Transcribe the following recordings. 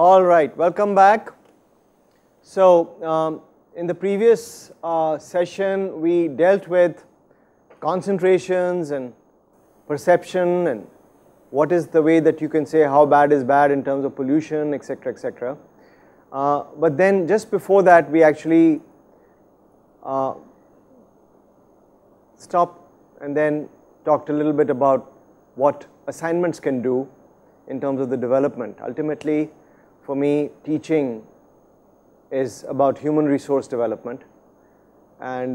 All right, welcome back. So, in the previous session, we dealt with concentrations and perception and what is the way that you can say how bad is bad in terms of pollution, etc., etc. But then just before that, we actually stopped and then talked a little bit about what assignments can do in terms of the development. Ultimately, for me, teaching is about human resource development, and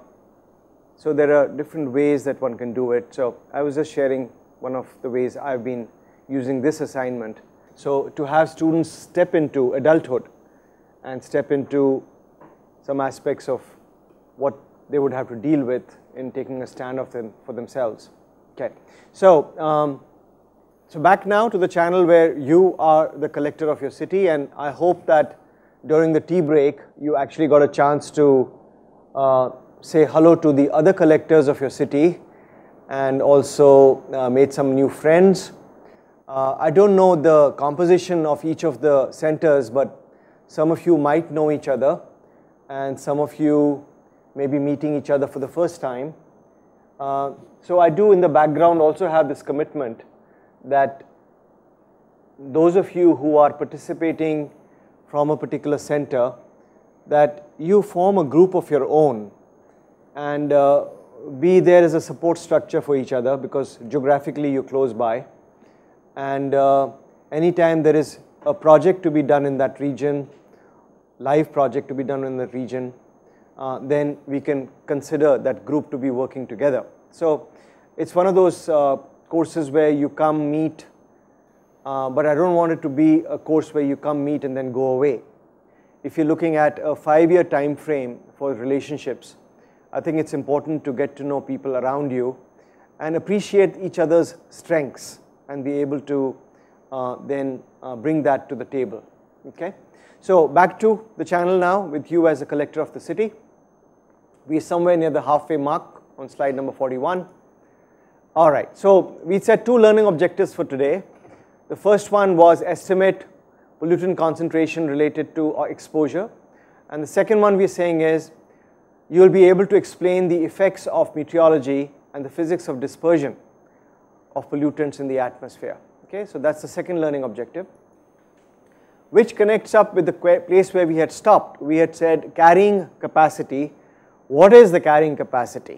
so there are different ways that one can do it. So I was just sharing one of the ways I've been using this assignment. So to have students step into adulthood and step into some aspects of what they would have to deal with in taking a stand for themselves. Okay, so so back now to the channel where you are the collector of your city, and I hope that during the tea break you actually got a chance to say hello to the other collectors of your city and also made some new friends. I don't know the composition of each of the centers, but some of you might know each other and some of you may be meeting each other for the first time. So I do in the background also have this commitment that those of you who are participating from a particular center, that you form a group of your own and be there as a support structure for each other, because geographically you're close by, and anytime there is a project to be done in that region, live project to be done in the region, then we can consider that group to be working together. So it's one of those courses where you come meet, but I don't want it to be a course where you come meet and then go away. If you're looking at a 5-year time frame for relationships, I think it's important to get to know people around you and appreciate each other's strengths and be able to then bring that to the table. Okay? So back to the channel now with you as a collector of the city. We are somewhere near the halfway mark on slide number 41. All right, so we set 2 learning objectives for today. The first one was estimate pollutant concentration related to exposure, and the second one we're saying is you will be able to explain the effects of meteorology and the physics of dispersion of pollutants in the atmosphere. Okay, so that's the second learning objective, which connects up with the place where we had stopped. We had said carrying capacity. What is the carrying capacity?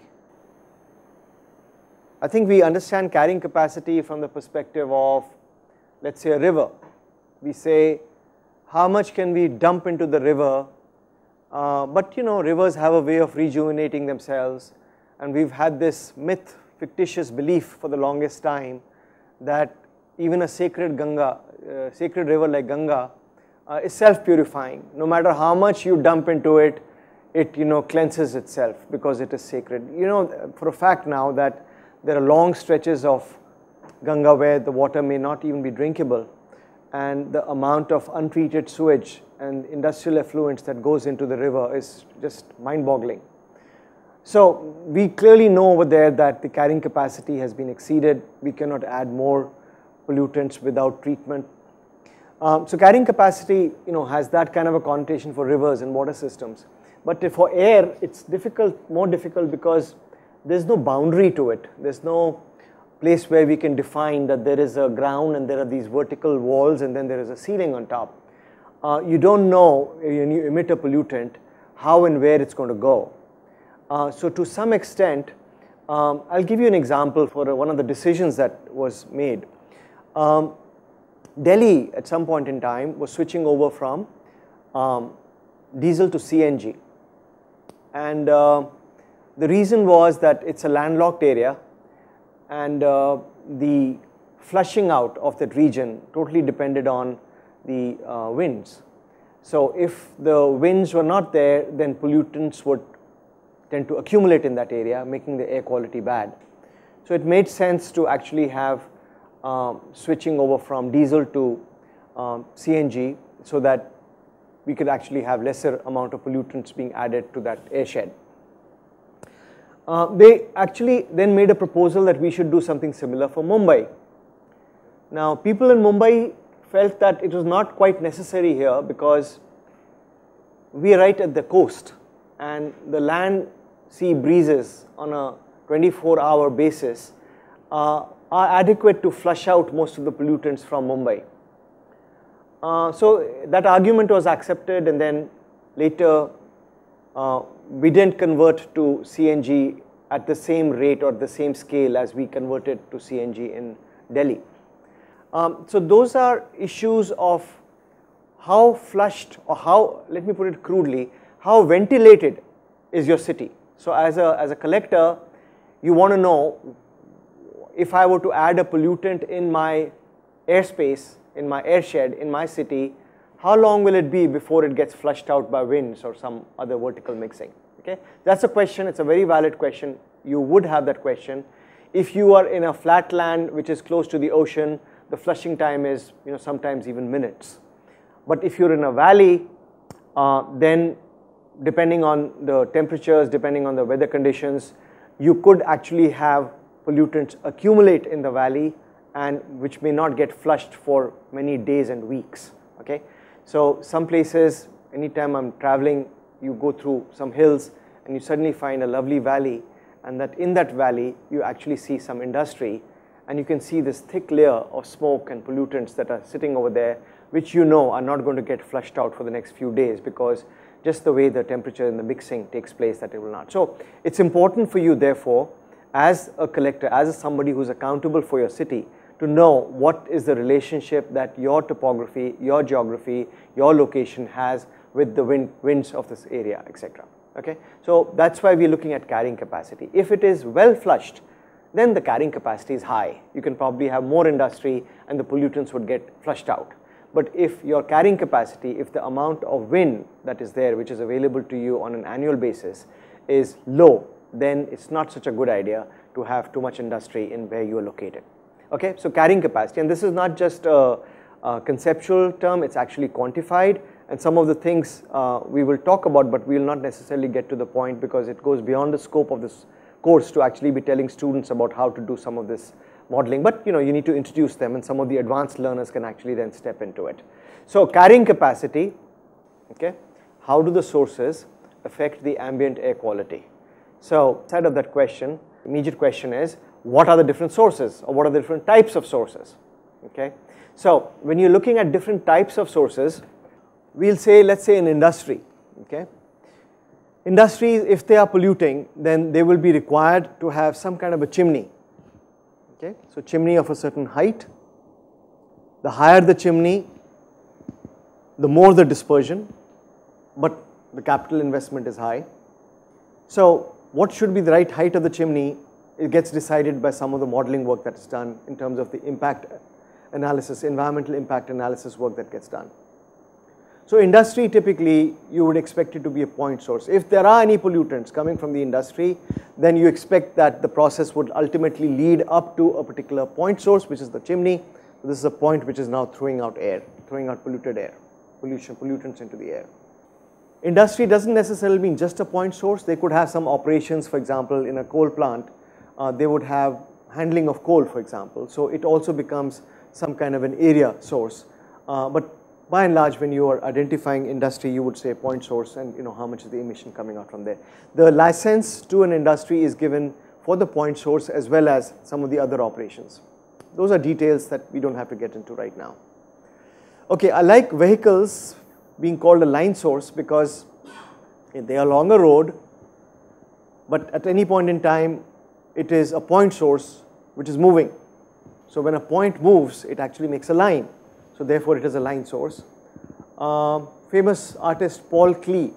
I think we understand carrying capacity from the perspective of, let's say, a river. We say, how much can we dump into the river? But you know, rivers have a way of rejuvenating themselves, and we've had this myth, fictitious belief for the longest time that even a sacred Ganga, sacred river like Ganga is self-purifying. No matter how much you dump into it, it cleanses itself because it is sacred. You know for a fact now that there are long stretches of Ganga where the water may not even be drinkable, and the amount of untreated sewage and industrial effluents that goes into the river is just mind-boggling. So we clearly know over there that the carrying capacity has been exceeded. We cannot add more pollutants without treatment. So carrying capacity has that kind of a connotation for rivers and water systems. But for air, it's more difficult because there's no boundary to it. There's no place where we can define that there is a ground and there are these vertical walls and then there is a ceiling on top. You don't know when you emit a pollutant how and where it's going to go. So to some extent, I'll give you an example for one of the decisions that was made. Delhi at some point in time was switching over from diesel to CNG, and the reason was that it's a landlocked area, and the flushing out of that region totally depended on the winds. So if the winds were not there, then pollutants would tend to accumulate in that area, making the air quality bad. So it made sense to actually have switching over from diesel to CNG so that we could actually have lesser amount of pollutants being added to that airshed. They actually then made a proposal that we should do something similar for Mumbai. Now, people in Mumbai felt that it was not quite necessary here because we are right at the coast and the land sea breezes on a 24-hour basis are adequate to flush out most of the pollutants from Mumbai. So that argument was accepted, and then later we didn't convert to CNG at the same rate or the same scale as we converted to CNG in Delhi. So those are issues of how flushed, or how, let me put it crudely, how ventilated is your city. So as a collector, you want to know, if I were to add a pollutant in my airspace, in my airshed, in my city, how long will it be before it gets flushed out by winds or some other vertical mixing? Okay, that's a question. It's a very valid question. You would have that question. If you are in a flat land which is close to the ocean, the flushing time is, sometimes even minutes. But if you're in a valley, then depending on the temperatures, depending on the weather conditions, you could actually have pollutants accumulate in the valley, and which may not get flushed for many days and weeks. Okay, so some places, anytime I'm traveling, you go through some hills and you suddenly find a lovely valley, and that in that valley you actually see some industry, and you can see this thick layer of smoke and pollutants that are sitting over there, which are not going to get flushed out for the next few days, because just the way the temperature and the mixing takes place, that it will not. So it's important for you, therefore, as a collector, as somebody who's accountable for your city, to know what is the relationship that your topography, your geography, your location has with the winds of this area, etc. Okay, so that's why we're looking at carrying capacity. If it is well flushed, then the carrying capacity is high. You can probably have more industry and the pollutants would get flushed out. But if your carrying capacity, if the amount of wind that is there, which is available to you on an annual basis, is low, then it's not such a good idea to have too much industry in where you are located. Okay, so carrying capacity, and this is not just a conceptual term, it's actually quantified, and some of the things we will talk about, but we will not necessarily get to the point because it goes beyond the scope of this course to actually be telling students about how to do some of this modeling, but you need to introduce them, and some of the advanced learners can actually then step into it. So carrying capacity, okay, how do the sources affect the ambient air quality? So side of that question, immediate question is, what are the different sources, or what are the different types of sources? Okay, so when you're looking at different types of sources, we'll say, let's say an industry. Okay, industries, if they are polluting, then they will be required to have some kind of a chimney. Okay, so chimney of a certain height. The higher the chimney, the more the dispersion, but the capital investment is high. So what should be the right height of the chimney? It gets decided by some of the modeling work that is done in terms of the impact analysis, environmental impact analysis work that gets done. So industry, typically you would expect it to be a point source. If there are any pollutants coming from the industry, then you expect that the process would ultimately lead up to a particular point source, which is the chimney. This is a point which is now throwing out air, throwing out polluted air, pollutants into the air. Industry doesn't necessarily mean just a point source. They could have some operations, for example, in a coal plant. They would have handling of coal, for example. So it also becomes some kind of an area source. But by and large, when you are identifying industry, you would say point source, and how much is the emission coming out from there. The license to an industry is given for the point source as well as some of the other operations. Those are details that we don't have to get into right now. Okay, I like vehicles being called a line source because they are along a road, but at any point in time, it is a point source which is moving. So when a point moves, it actually makes a line. So therefore, it is a line source. Famous artist Paul Klee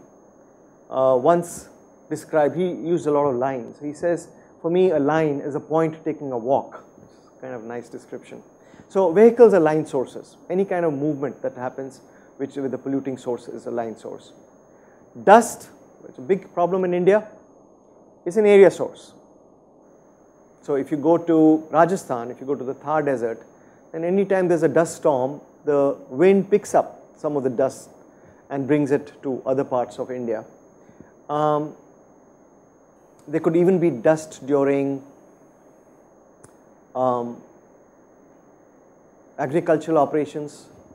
once described, he used a lot of lines. He says, for me, a line is a point taking a walk. It's kind of a nice description. So vehicles are line sources. Any kind of movement that happens which with a polluting source is a line source. Dust, which is a big problem in India, is an area source. So if you go to Rajasthan, if you go to the Thar desert, then anytime there's a dust storm, the wind picks up some of the dust and brings it to other parts of India. There could even be dust during agricultural operations,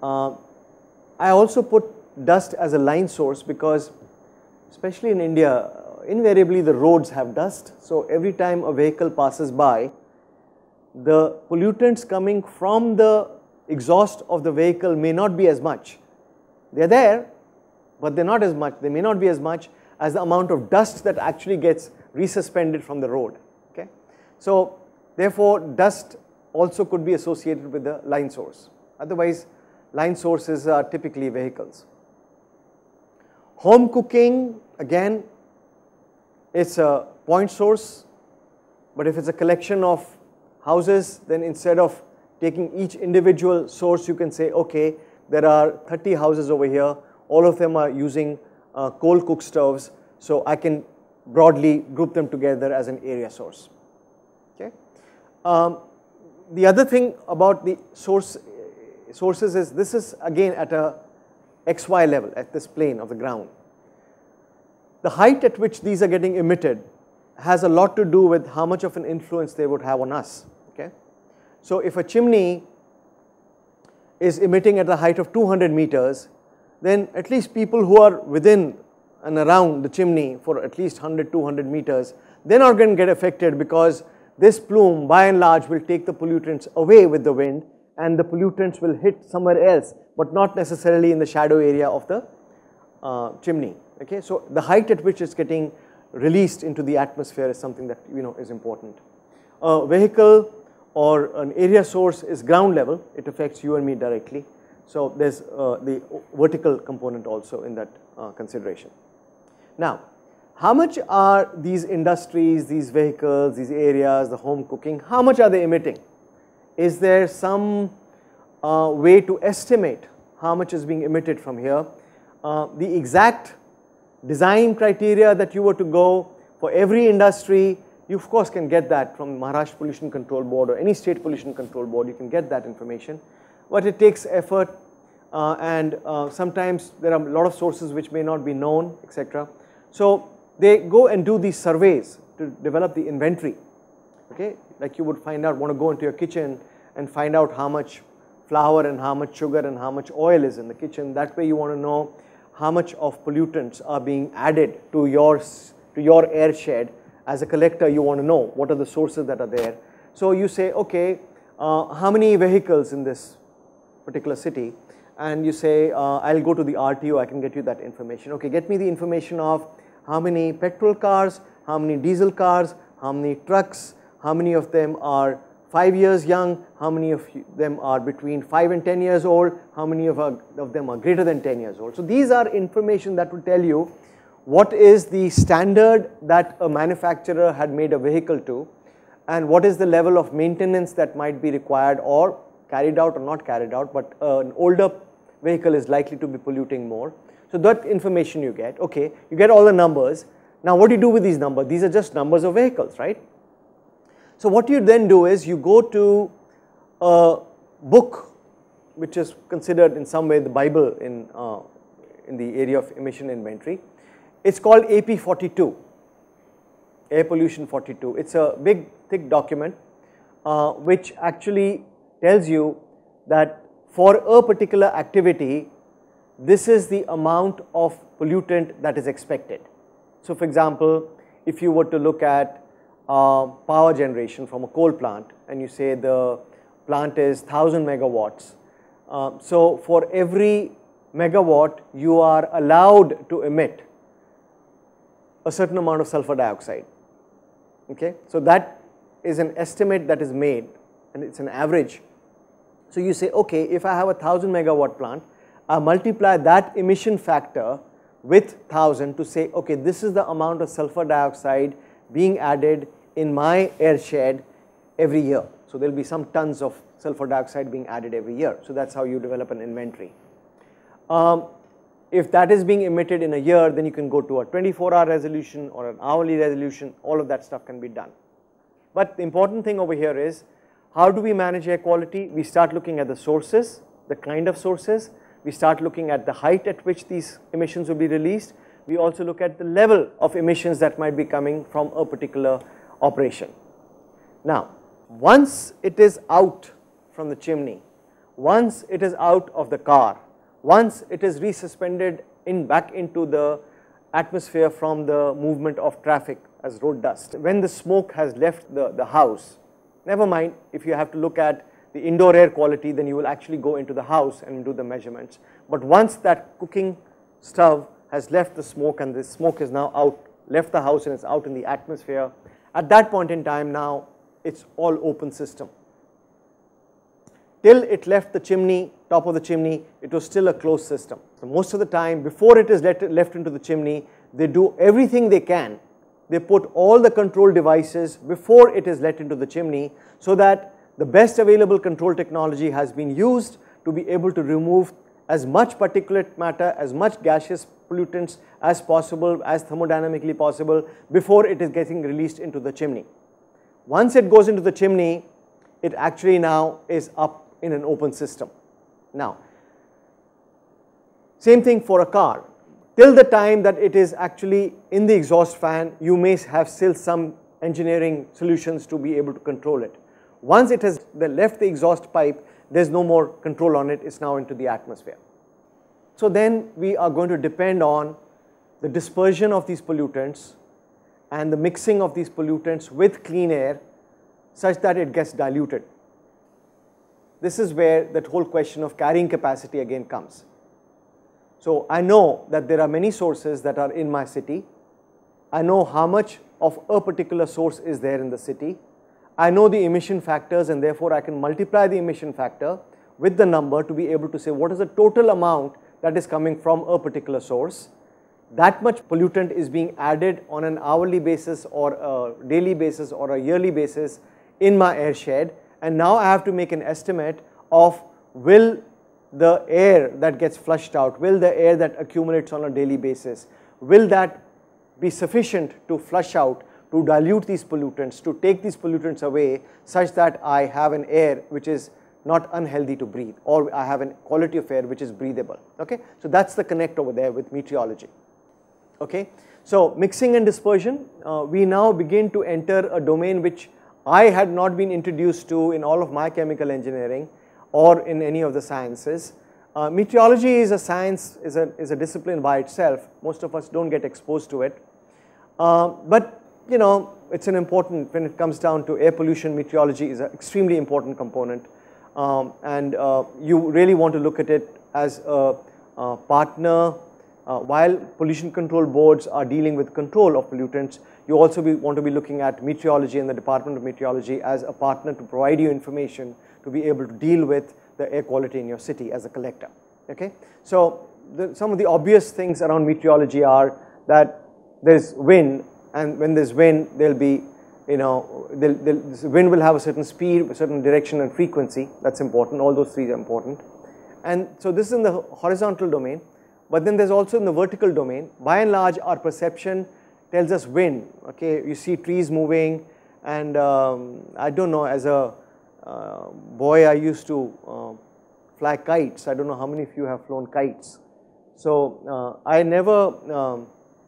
I also put dust as a line source because especially in India, invariably the roads have dust. So every time a vehicle passes by, the pollutants coming from the exhaust of the vehicle may not be as much. They are there, but they are not as much. They may not be as much as the amount of dust that actually gets resuspended from the road. Okay? So therefore, dust also could be associated with the line source. Otherwise, line sources are typically vehicles. Home cooking, again, it's a point source, but if it's a collection of houses, then instead of taking each individual source, you can say, okay, there are 30 houses over here, all of them are using coal cook stoves, so I can broadly group them together as an area source. Okay? The other thing about the sources is this is again at a XY level, at this plane of the ground. The height at which these are getting emitted has a lot to do with how much of an influence they would have on us. Okay? So if a chimney is emitting at a height of 200 meters, then at least people who are within and around the chimney for at least 100, 200 meters, they're not going to get affected because this plume by and large will take the pollutants away with the wind, and the pollutants will hit somewhere else, but not necessarily in the shadow area of the chimney. Okay? So the height at which it's getting released into the atmosphere is something that is important. A vehicle or an area source is ground level. It affects you and me directly. So there's the vertical component also in that consideration. Now, how much are these industries, these vehicles, these areas, the home cooking, how much are they emitting? Is there some way to estimate how much is being emitted from here? The exact design criteria that you were to go for every industry, you of course can get that from Maharashtra Pollution Control Board or any state pollution control board, you can get that information. But it takes effort and sometimes there are a lot of sources which may not be known, etc. So they go and do these surveys to develop the inventory. Okay? Like you would find out, want to go into your kitchen and find out how much flour and how much sugar and how much oil is in the kitchen. That way you want to know how much of pollutants are being added to your air shed. As a collector, you want to know what are the sources that are there. So you say, okay, how many vehicles in this particular city? And you say, I'll go to the RTO, I can get you that information. Okay, get me the information of how many petrol cars, how many diesel cars, how many trucks, how many of them are 5 years young, how many of them are between 5 and 10 years old, how many of them are greater than 10 years old. So these are information that will tell you what is the standard that a manufacturer had made a vehicle to, and what is the level of maintenance that might be required or carried out or not carried out, but an older vehicle is likely to be polluting more. So that information you get, okay, you get all the numbers. Now what do you do with these numbers? These are just numbers of vehicles, right? So what you then do is you go to a book which is considered in some way the Bible in the area of emission inventory. It's called AP 42, Air Pollution 42. It's a big thick document which actually tells you that for a particular activity, this is the amount of pollutant that is expected. So for example, if you were to look at power generation from a coal plant and you say the plant is 1000 megawatts, so for every megawatt you are allowed to emit a certain amount of sulfur dioxide. Okay? So that is an estimate that is made and it's an average. So you say, okay, if I have a 1000 megawatt plant, I multiply that emission factor with 1000 to say, okay, this is the amount of sulfur dioxide being added in my air shed every year. So there will be some tons of sulfur dioxide being added every year. So that's how you develop an inventory. If that is being emitted in a year, then you can go to a 24-hour resolution or an hourly resolution. All of that stuff can be done. But the important thing over here is, how do we manage air quality? We start looking at the sources, the kind of sources. We start looking at the height at which these emissions will be released. We also look at the level of emissions that might be coming from a particular operation. Now, once it is out from the chimney, once it is out of the car, once it is resuspended back into the atmosphere from the movement of traffic as road dust, when the smoke has left the house, never mind if you have to look at the indoor air quality, then you will actually go into the house and do the measurements. But once that cooking stove has left the smoke and the smoke is now out, left the house and it's out in the atmosphere, at that point in time now it's all open system. Till it left the chimney, top of the chimney, it was still a closed system. So most of the time, before it is left into the chimney, they do everything they can. They put all the control devices before it is let into the chimney, so that the best available control technology has been used to be able to remove as much particulate matter, as much gaseous pollutants as possible, as thermodynamically possible, before it is getting released into the chimney. Once it goes into the chimney, it actually now is up in an open system. Now, same thing for a car. Till the time that it is actually in the exhaust fan, you may have still some engineering solutions to be able to control it. Once it has left the exhaust pipe, there's no more control on it, it's now into the atmosphere. So then we are going to depend on the dispersion of these pollutants and the mixing of these pollutants with clean air such that it gets diluted. This is where that whole question of carrying capacity again comes. So I know that there are many sources that are in my city. I know how much of a particular source is there in the city. I know the emission factors, and therefore I can multiply the emission factor with the number to be able to say what is the total amount that is coming from a particular source. That much pollutant is being added on an hourly basis or a daily basis or a yearly basis in my air shed. And now I have to make an estimate of, will the air that gets flushed out, will the air that accumulates on a daily basis, will that be sufficient to flush out, to dilute these pollutants, to take these pollutants away, such that I have an air which is not unhealthy to breathe, or I have a quality of air which is breathable. Okay? So that's the connect over there with meteorology. Okay? So mixing and dispersion, we now begin to enter a domain which I had not been introduced to in all of my chemical engineering or in any of the sciences. Meteorology is a science, is a discipline by itself. Most of us don't get exposed to it. But you know, it's an important, when it comes down to air pollution, meteorology is an extremely important component. And you really want to look at it as a partner. While pollution control boards are dealing with control of pollutants, you also want to be looking at meteorology and the Department of Meteorology as a partner to provide you information to be able to deal with the air quality in your city as a collector. Okay? So some of the obvious things around meteorology are that there's wind, and when there's wind, there'll be, you know, this wind will have a certain speed, a certain direction and frequency. That's important. All those three are important. And so this is in the horizontal domain. But then there's also in the vertical domain. By and large, our perception tells us wind. Okay, you see trees moving, and I don't know, as a boy I used to fly kites. I don't know how many of you have flown kites. So I never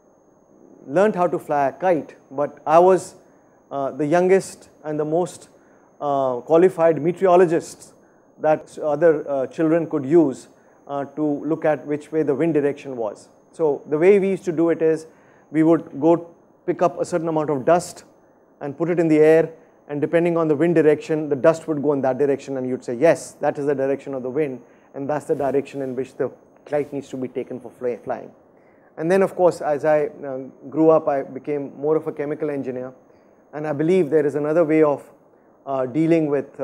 learned how to fly a kite, but I was the youngest and the most qualified meteorologist that other children could use to look at which way the wind direction was. So the way we used to do it is, we would go pick up a certain amount of dust and put it in the air, and depending on the wind direction, the dust would go in that direction, and you'd say, yes, that is the direction of the wind, and that's the direction in which the kite needs to be taken for flying. And then of course, as I grew up, I became more of a chemical engineer, and I believe there is another way of dealing with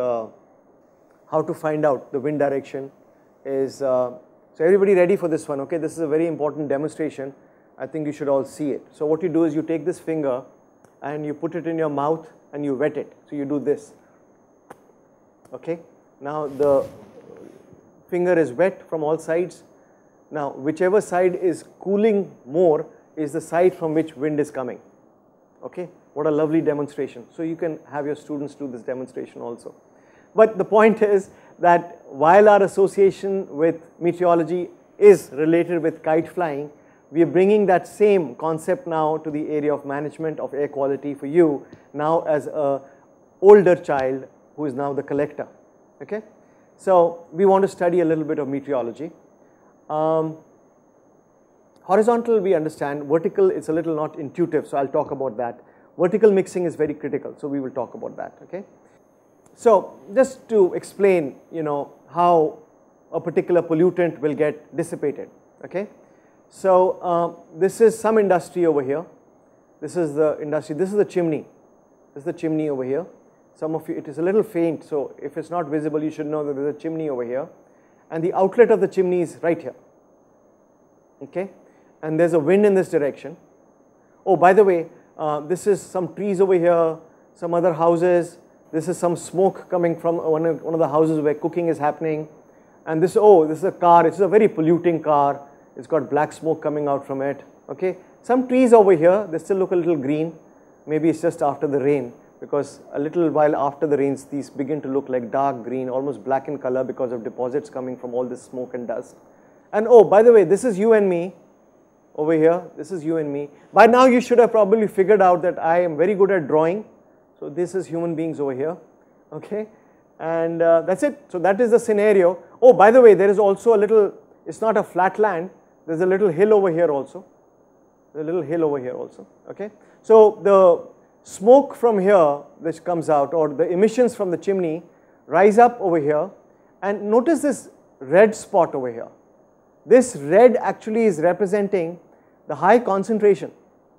how to find out the wind direction is, so everybody ready for this one? Okay, this is a very important demonstration. I think you should all see it. So what you do is, you take this finger and you put it in your mouth and you wet it. So you do this. Okay, now the finger is wet from all sides. Now whichever side is cooling more is the side from which wind is coming. Okay, what a lovely demonstration. So you can have your students do this demonstration also. But the point is that while our association with meteorology is related with kite flying, we are bringing that same concept now to the area of management of air quality for you now as a older child who is now the collector. Okay? So we want to study a little bit of meteorology. Horizontal we understand, vertical it's a little not intuitive, so I'll talk about that. Vertical mixing is very critical, so we will talk about that, okay. So just to explain, how a particular pollutant will get dissipated, okay. So this is some industry over here. This is the industry, this is the chimney. This is the chimney over here. Some of you, it is a little faint, so if it's not visible, you should know that there's a chimney over here. And the outlet of the chimney is right here, okay. And there's a wind in this direction. Oh, by the way, this is some trees over here, some other houses. This is some smoke coming from one of the houses where cooking is happening. And this is a car, it's a very polluting car. It's got black smoke coming out from it, okay. Some trees over here, they still look a little green. Maybe it's just after the rain, because a little while after the rains, these begin to look like dark green, almost black in color because of deposits coming from all this smoke and dust. And oh, by the way, this is you and me. Over here, this is you and me. By now you should have probably figured out that I am very good at drawing. So this is human beings over here, okay. And that's it. So that is the scenario. Oh, by the way, there is also a little, it's not a flat land, there's a little hill over here also. There's a little hill over here also, okay. So the smoke from here which comes out, or the emissions from the chimney, rise up over here, and notice this red spot over here. This red actually is representing the high concentration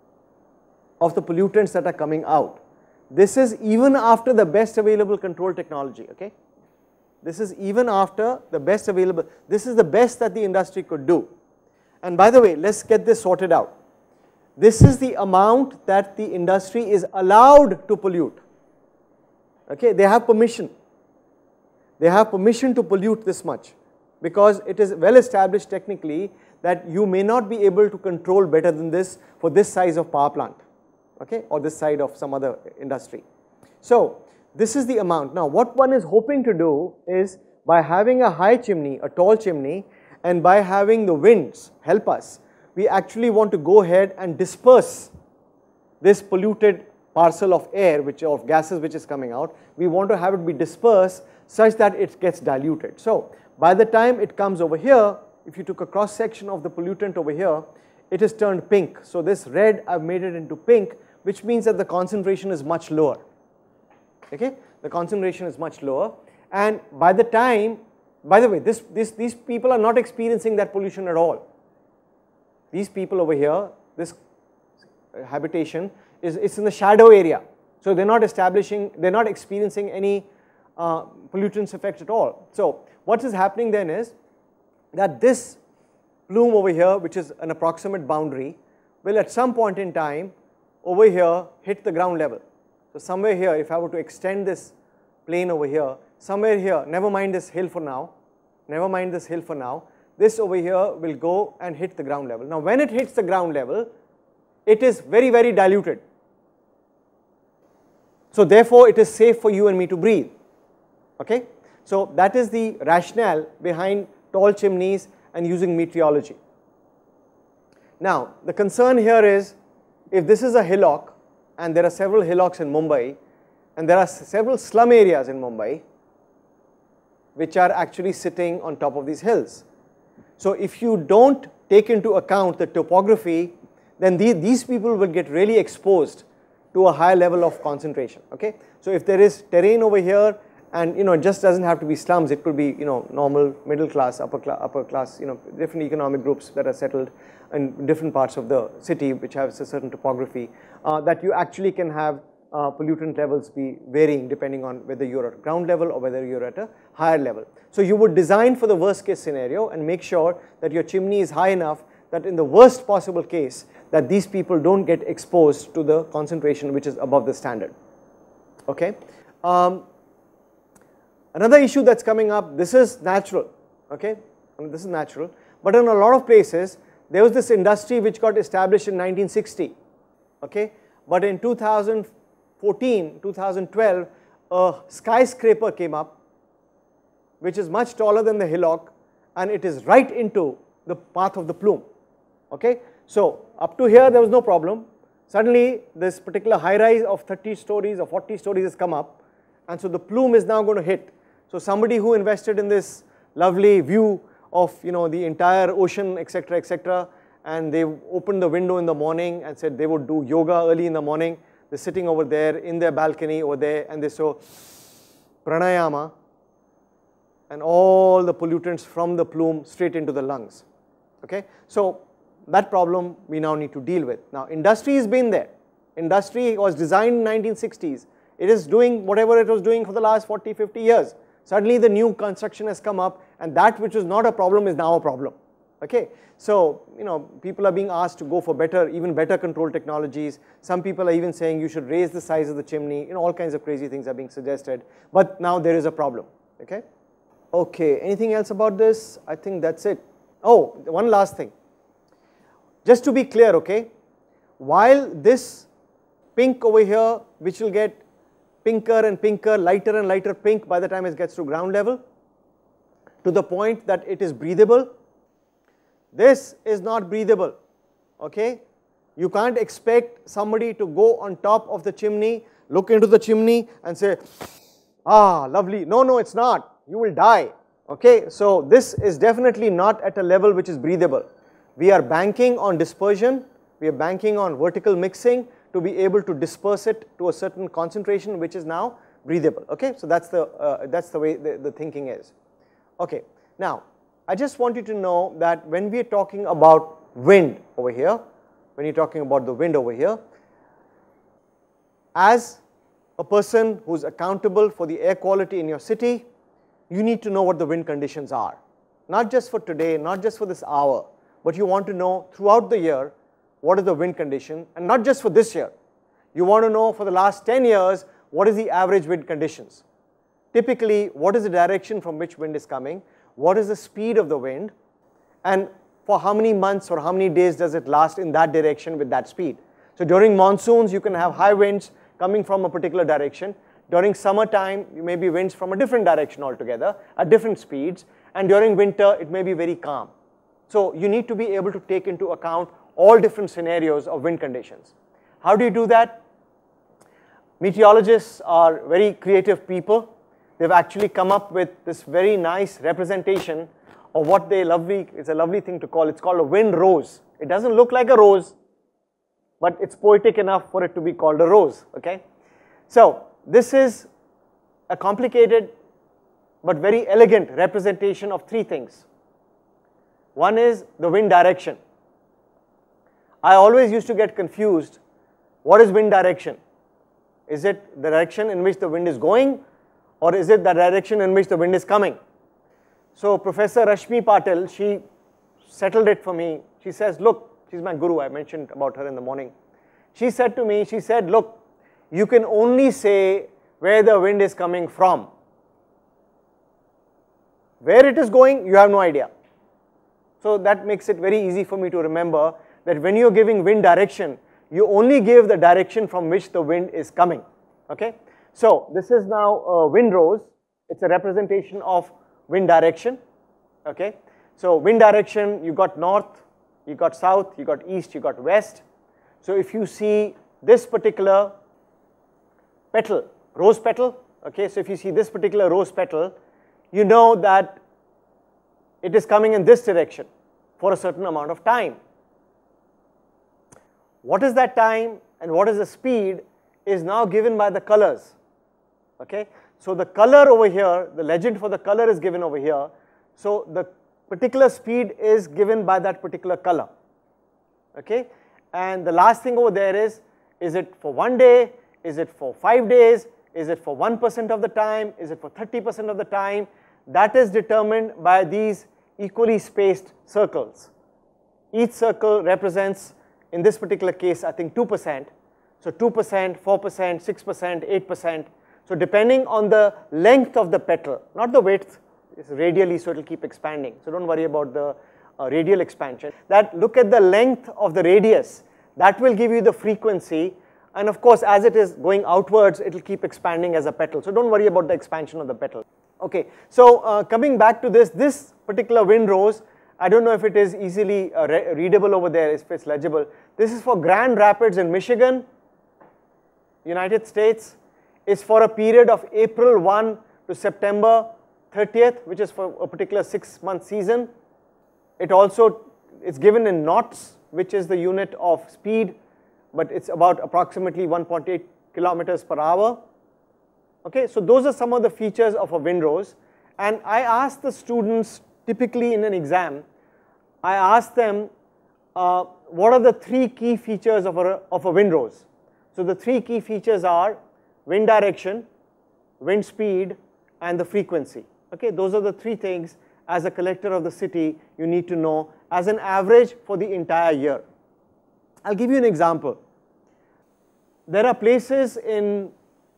of the pollutants that are coming out. This is even after the best available control technology, okay. This is even after the best available, this is the best that the industry could do. And by the way, let's get this sorted out. This is the amount that the industry is allowed to pollute, okay. They have permission. They have permission to pollute this much, because it is well established technically that you may not be able to control better than this for this size of power plant, okay, or this side of some other industry. So this is the amount. Now what one is hoping to do is, by having a high chimney, a tall chimney, and by having the winds help us, we actually want to go ahead and disperse this polluted parcel of air, of gases which is coming out. We want to have it be dispersed such that it gets diluted. So by the time it comes over here, if you took a cross section of the pollutant over here, it is turned pink. So this red, I've made it into pink, which means that the concentration is much lower, okay. The concentration is much lower, and by the time, by the way, these people are not experiencing that pollution at all. These people over here, this habitation it's in the shadow area, so they're not experiencing any pollutants effect at all. So what is happening then is that this plume over here, which is an approximate boundary, will at some point in time over here hit the ground level. So somewhere here, if I were to extend this plane over here, somewhere here, never mind this hill for now, this over here will go and hit the ground level. Now when it hits the ground level, it is very, very diluted. So therefore it is safe for you and me to breathe, okay. So that is the rationale behind tall chimneys and using meteorology. Now the concern here is, if this is a hillock, and there are several hillocks in Mumbai, and there are several slum areas in Mumbai which are actually sitting on top of these hills. So if you don't take into account the topography, then these people will get really exposed to a high level of concentration, okay. So if there is terrain over here, and it just doesn't have to be slums, it could be normal middle class, upper class, different economic groups that are settled in different parts of the city which have a certain topography, that you actually can have pollutant levels be varying depending on whether you're at ground level or whether you're at a higher level. So you would design for the worst case scenario and make sure that your chimney is high enough that in the worst possible case that these people don't get exposed to the concentration which is above the standard, okay. Another issue that's coming up, this is natural, okay, this is natural, but in a lot of places there was this industry which got established in 1960, okay, but in 2014, 2012, a skyscraper came up which is much taller than the hillock, and it is right into the path of the plume, okay. So up to here there was no problem. Suddenly this particular high rise of 30 stories or 40 stories has come up, and so the plume is now going to hit. So somebody who invested in this lovely view of the entire ocean, etc., and they opened the window in the morning and said they would do yoga early in the morning. They're sitting over there in their balcony over there, and they saw pranayama, and all the pollutants from the plume straight into the lungs. Okay, so that problem we now need to deal with. Now industry has been there. Industry was designed in 1960s. It is doing whatever it was doing for the last 40, 50 years. Suddenly the new construction has come up, and that which was not a problem is now a problem. Okay, so people are being asked to go for even better control technologies. Some people are even saying you should raise the size of the chimney. All kinds of crazy things are being suggested. But now there is a problem. Okay. Okay. Anything else about this? I think that's it. Oh, one last thing. Just to be clear, okay, while this pink over here, which will get pinker and pinker, lighter and lighter pink by the time it gets to ground level, to the point that it is breathable, this is not breathable. Okay, you can't expect somebody to go on top of the chimney, look into the chimney and say, ah, lovely. No, no, it's not. You will die. Okay, so this is definitely not at a level which is breathable. We are banking on dispersion, we are banking on vertical mixing to be able to disperse it to a certain concentration which is now breathable. Okay, so that's the way the thinking is. Okay, now I just want you to know that when we are talking about wind over here, when you're talking about the wind over here, as a person who's accountable for the air quality in your city, you need to know what the wind conditions are. Not just for today, not just for this hour, but you want to know throughout the year what is the wind condition, and not just for this year. You want to know for the last 10 years what is the average wind conditions. Typically, what is the direction from which wind is coming, what is the speed of the wind, and for how many months or how many days does it last in that direction with that speed. So during monsoons, you can have high winds coming from a particular direction. During summertime, you may be winds from a different direction altogether at different speeds, and during winter, it may be very calm. So you need to be able to take into account all different scenarios of wind conditions. How do you do that? Meteorologists are very creative people. They've actually come up with this very nice representation of what it's a lovely thing to call. It's called a wind rose. It doesn't look like a rose, but it's poetic enough for it to be called a rose. Okay, so this is a complicated but very elegant representation of three things. One is the wind direction. I always used to get confused. What is wind direction? Is it the direction in which the wind is going, or is it the direction in which the wind is coming? So Professor Rashmi Patil, she settled it for me. She says, look, she's my guru, I mentioned about her in the morning. She said to me, she said, look, you can only say where the wind is coming from. Where it is going, you have no idea. So that makes it very easy for me to remember that when you're giving wind direction, you only give the direction from which the wind is coming. Okay, so this is now a wind rose. It's a representation of wind direction. Okay, so wind direction, you got north, you got south, you got east, you got west. So if you see this particular petal, rose petal, okay, so if you see this particular rose petal, you know that it is coming in this direction for a certain amount of time. What is that time and what is the speed is now given by the colors. Okay, so the color over here, the legend for the color is given over here. So the particular speed is given by that particular color. Okay, and the last thing over there is it for 1 day, is it for 5 days, is it for 1% of the time, is it for 30% of the time? That is determined by these equally spaced circles. Each circle represents, in this particular case, I think 2%. So 2%, 4%, 6%, 8%. So depending on the length of the petal, not the width, it's radially, so it will keep expanding. So don't worry about the radial expansion. That look at the length of the radius. That will give you the frequency. And of course, as it is going outwards, it will keep expanding as a petal. So don't worry about the expansion of the petal. Okay, so coming back to this particular wind rose, I don't know if it is easily readable over there, if it's legible. This is for Grand Rapids in Michigan, United States. It's for a period of April 1 to September 30th, which is for a particular 6-month season. It's given in knots, which is the unit of speed, but it's about approximately 1.8 kilometers per hour. Okay, so those are some of the features of a windrose. And I ask the students, typically in an exam, I ask them, what are the 3 key features of a windrose? So the 3 key features are wind direction, wind speed, and the frequency. Okay, those are the 3 things as a collector of the city you need to know as an average for the entire year. I'll give you an example. There are places in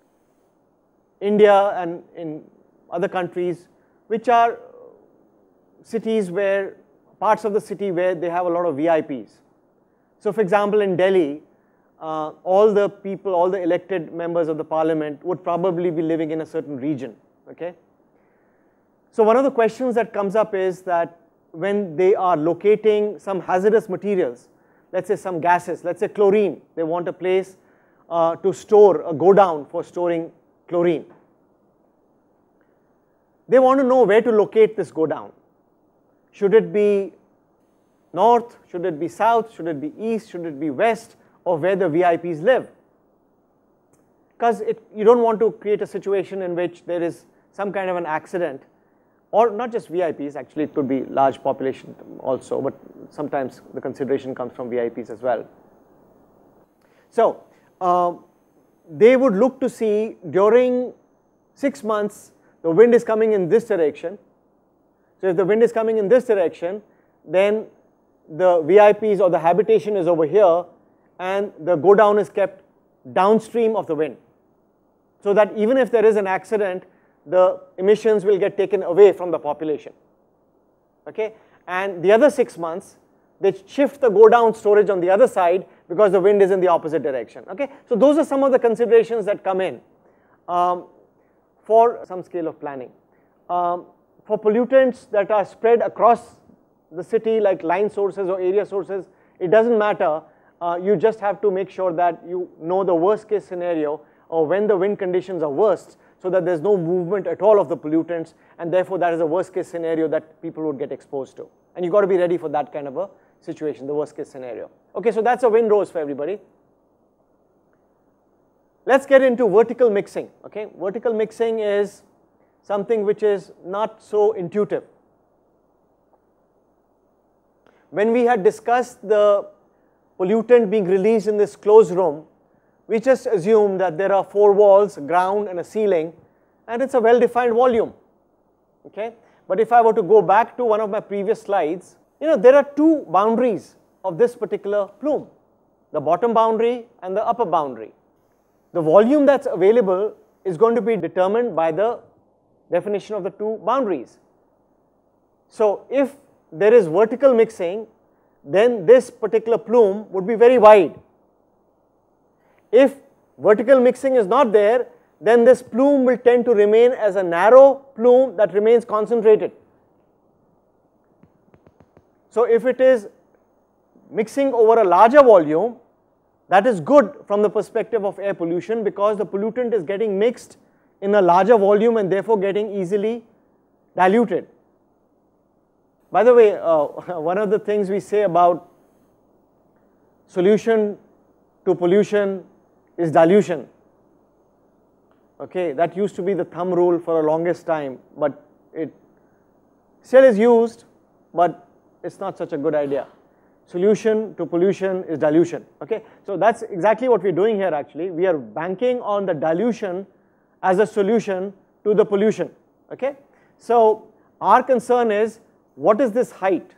India and in other countries which are cities where, parts of the city where they have a lot of VIPs. So for example, in Delhi, all the people, all the elected members of the parliament would probably be living in a certain region, okay? So one of the questions that comes up is that when they are locating some hazardous materials, let's say some gases, let's say chlorine, they want a place to store, a godown for storing chlorine. They want to know where to locate this godown. Should it be north, should it be south, should it be east, should it be west, or where the VIPs live? Because you don't want to create a situation in which there is some kind of an accident, or not just VIPs, actually it could be large population also, but sometimes the consideration comes from VIPs as well. So they would look to see during 6 months the wind is coming in this direction. So if the wind is coming in this direction, then the VIPs or the habitation is over here and the godown is kept downstream of the wind. So that even if there is an accident, the emissions will get taken away from the population. Okay? And the other 6 months, they shift the godown storage on the other side because the wind is in the opposite direction. Okay? So those are some of the considerations that come in for some scale of planning. For pollutants that are spread across the city like line sources or area sources, it doesn't matter. You just have to make sure that you know the worst case scenario or when the wind conditions are worst, so that there's no movement at all of the pollutants, and therefore that is a worst case scenario that people would get exposed to. And you've got to be ready for that kind of a situation, the worst case scenario. Okay, so that's a windrose for everybody. Let's get into vertical mixing. Okay, vertical mixing is something which is not so intuitive. When we had discussed the pollutant being released in this closed room, we just assumed that there are 4 walls, ground and a ceiling, and it's a well-defined volume. Okay? But if I were to go back to one of my previous slides, there are 2 boundaries of this particular plume, the bottom boundary and the upper boundary. The volume that's available is going to be determined by the definition of the 2 boundaries. So if there is vertical mixing, then this particular plume would be very wide. If vertical mixing is not there, then this plume will tend to remain as a narrow plume that remains concentrated. So if it is mixing over a larger volume, that is good from the perspective of air pollution, because the pollutant is getting mixed in a larger volume and therefore getting easily diluted. By the way, one of the things we say about solution to pollution is dilution. Okay, that used to be the thumb rule for the longest time, but it still is used, but it's not such a good idea. Solution to pollution is dilution. Okay, so that's exactly what we're doing here actually. We are banking on the dilution as a solution to the pollution. Okay, so our concern is, what is this height?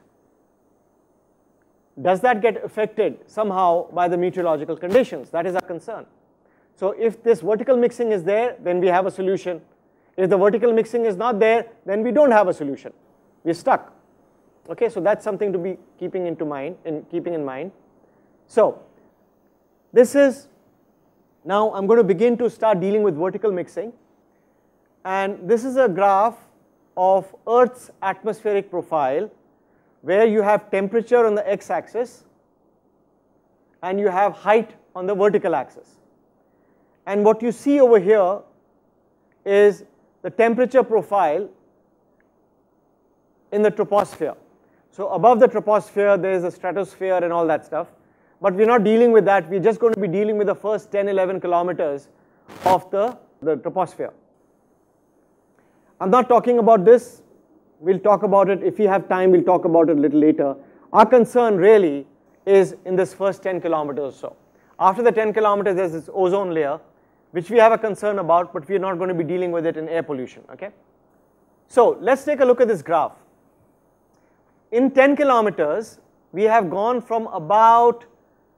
Does that get affected somehow by the meteorological conditions? That is our concern. So if this vertical mixing is there, then we have a solution. If the vertical mixing is not there, then we don't have a solution. We're stuck. Okay, so that's something to be keeping in mind. So this is, now I'm going to begin to start dealing with vertical mixing. And this is a graph of Earth's atmospheric profile, where you have temperature on the x-axis and you have height on the vertical axis. And what you see over here is the temperature profile in the troposphere. So above the troposphere there is a stratosphere and all that stuff, but we're not dealing with that. We're just going to be dealing with the first 10-11 kilometers of the troposphere. I'm not talking about this. We'll talk about it if we have time. We'll talk about it a little later. Our concern really is in this first 10 kilometers or so. After the 10 kilometers there's this ozone layer which we have a concern about, but we're not going to be dealing with it in air pollution. Okay? So let's take a look at this graph. In 10 kilometers we have gone from about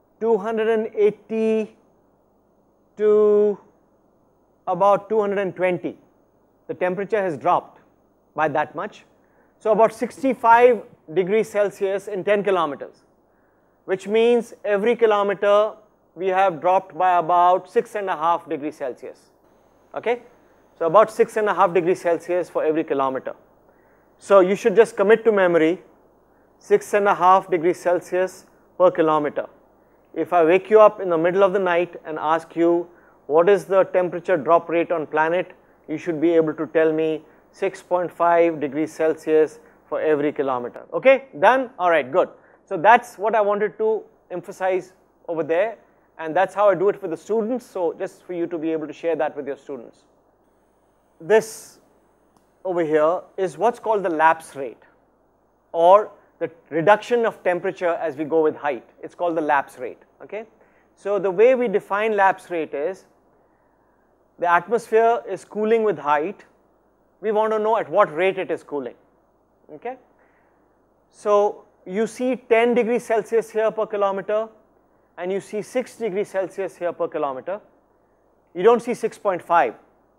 280 to about 220. The temperature has dropped by that much. So about 65 degrees Celsius in 10 kilometers, which means every kilometer we have dropped by about 6.5 degrees Celsius. Okay? So about 6.5 degrees Celsius for every kilometer. So you should just commit to memory 6.5 degrees Celsius per kilometer. If I wake you up in the middle of the night and ask you what is the temperature drop rate on planet, you should be able to tell me 6.5 degrees Celsius for every kilometer. Okay, done? Alright, good. So that's what I wanted to emphasize over there, and that's how I do it for the students, so just for you to be able to share that with your students. This over here is what's called the lapse rate, or the reduction of temperature as we go with height. It's called the lapse rate. Okay? So the way we define lapse rate is the atmosphere is cooling with height. We want to know at what rate it is cooling. Okay? So you see 10 degrees Celsius here per kilometer, and you see 6 degrees Celsius here per kilometer. You don't see 6.5.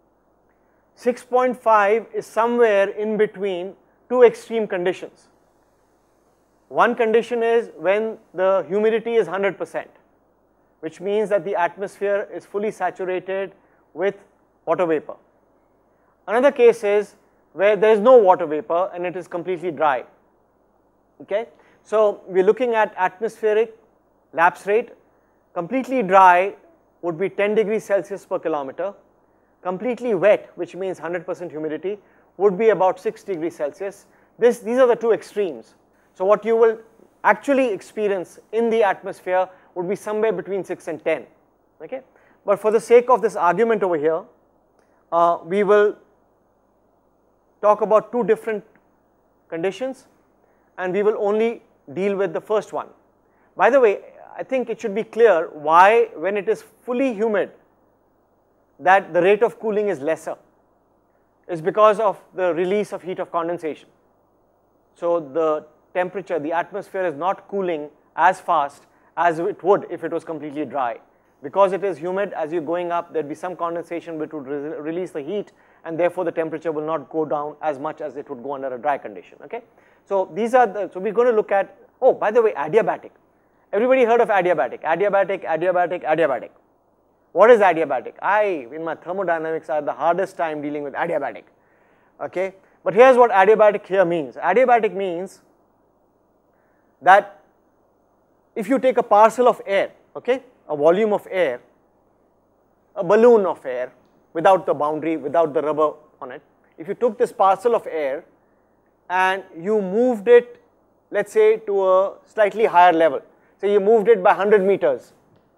6.5 is somewhere in between two extreme conditions. One condition is when the humidity is 100%, which means that the atmosphere is fully saturated with water vapor. Another case is where there is no water vapor and it is completely dry. Okay? So we're looking at atmospheric lapse rate. Completely dry would be 10 degrees Celsius per kilometer. Completely wet, which means 100% humidity, would be about 6 degrees Celsius. These are the two extremes. So what you will actually experience in the atmosphere would be somewhere between 6 and 10. Okay? But for the sake of this argument over here, we will talk about two different conditions, and we will only deal with the first one. By the way, I think it should be clear why, when it is fully humid, that the rate of cooling is lesser. It's because of the release of heat of condensation. So the temperature, the atmosphere is not cooling as fast as it would if it was completely dry. Because it is humid, as you're going up, there'll be some condensation which would release the heat, and therefore the temperature will not go down as much as it would go under a dry condition. Okay? So these are the, so we're going to look at, oh, by the way, adiabatic. Everybody heard of adiabatic? Adiabatic, adiabatic, adiabatic. What is adiabatic? In my thermodynamics, I had the hardest time dealing with adiabatic. Okay? But here's what adiabatic here means. Adiabatic means that if you take a parcel of air, okay, a volume of air, a balloon of air, without the boundary, without the rubber on it, if you took this parcel of air and you moved it, let's say, to a slightly higher level, so you moved it by 100 meters,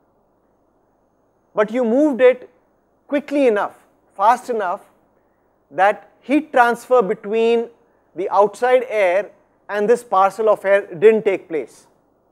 but you moved it quickly enough, fast enough, that heat transfer between the outside air and this parcel of air didn't take place.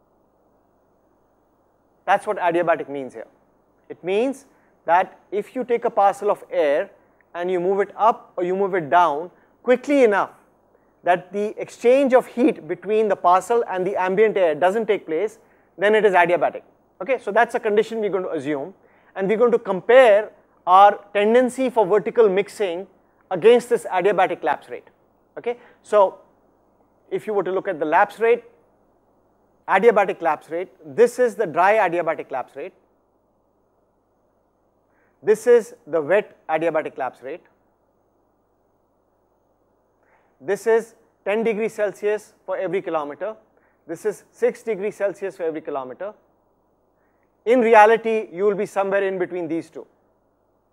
That's what adiabatic means here. It means that if you take a parcel of air and you move it up or you move it down quickly enough that the exchange of heat between the parcel and the ambient air doesn't take place, then it is adiabatic. Okay, so that's a condition we're going to assume, and we're going to compare our tendency for vertical mixing against this adiabatic lapse rate. Okay, so if you were to look at the lapse rate, adiabatic lapse rate, this is the dry adiabatic lapse rate, this is the wet adiabatic lapse rate, this is 10 degrees Celsius for every kilometer, this is 6 degrees Celsius for every kilometer. In reality, you will be somewhere in between these two.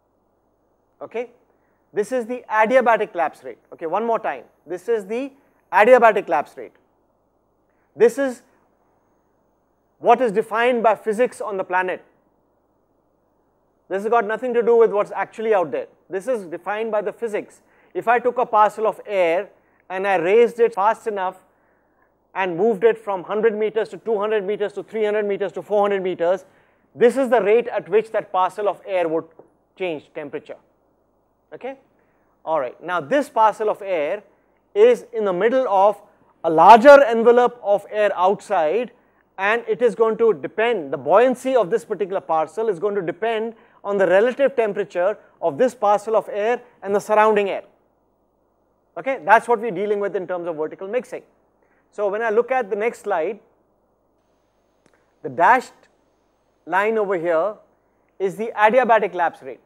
Okay, this is the adiabatic lapse rate. Okay, one more time, this is the adiabatic lapse rate. This is what is defined by physics on the planet. This has got nothing to do with what's actually out there. This is defined by the physics. If I took a parcel of air and I raised it fast enough and moved it from 100 meters to 200 meters to 300 meters to 400 meters, this is the rate at which that parcel of air would change temperature. Okay? All right. Now this parcel of air is in the middle of a larger envelope of air outside, and it is going to depend, the buoyancy of this particular parcel is going to depend on the relative temperature of this parcel of air and the surrounding air. Okay? That's what we're dealing with in terms of vertical mixing. So when I look at the next slide, the dashed line over here is the adiabatic lapse rate.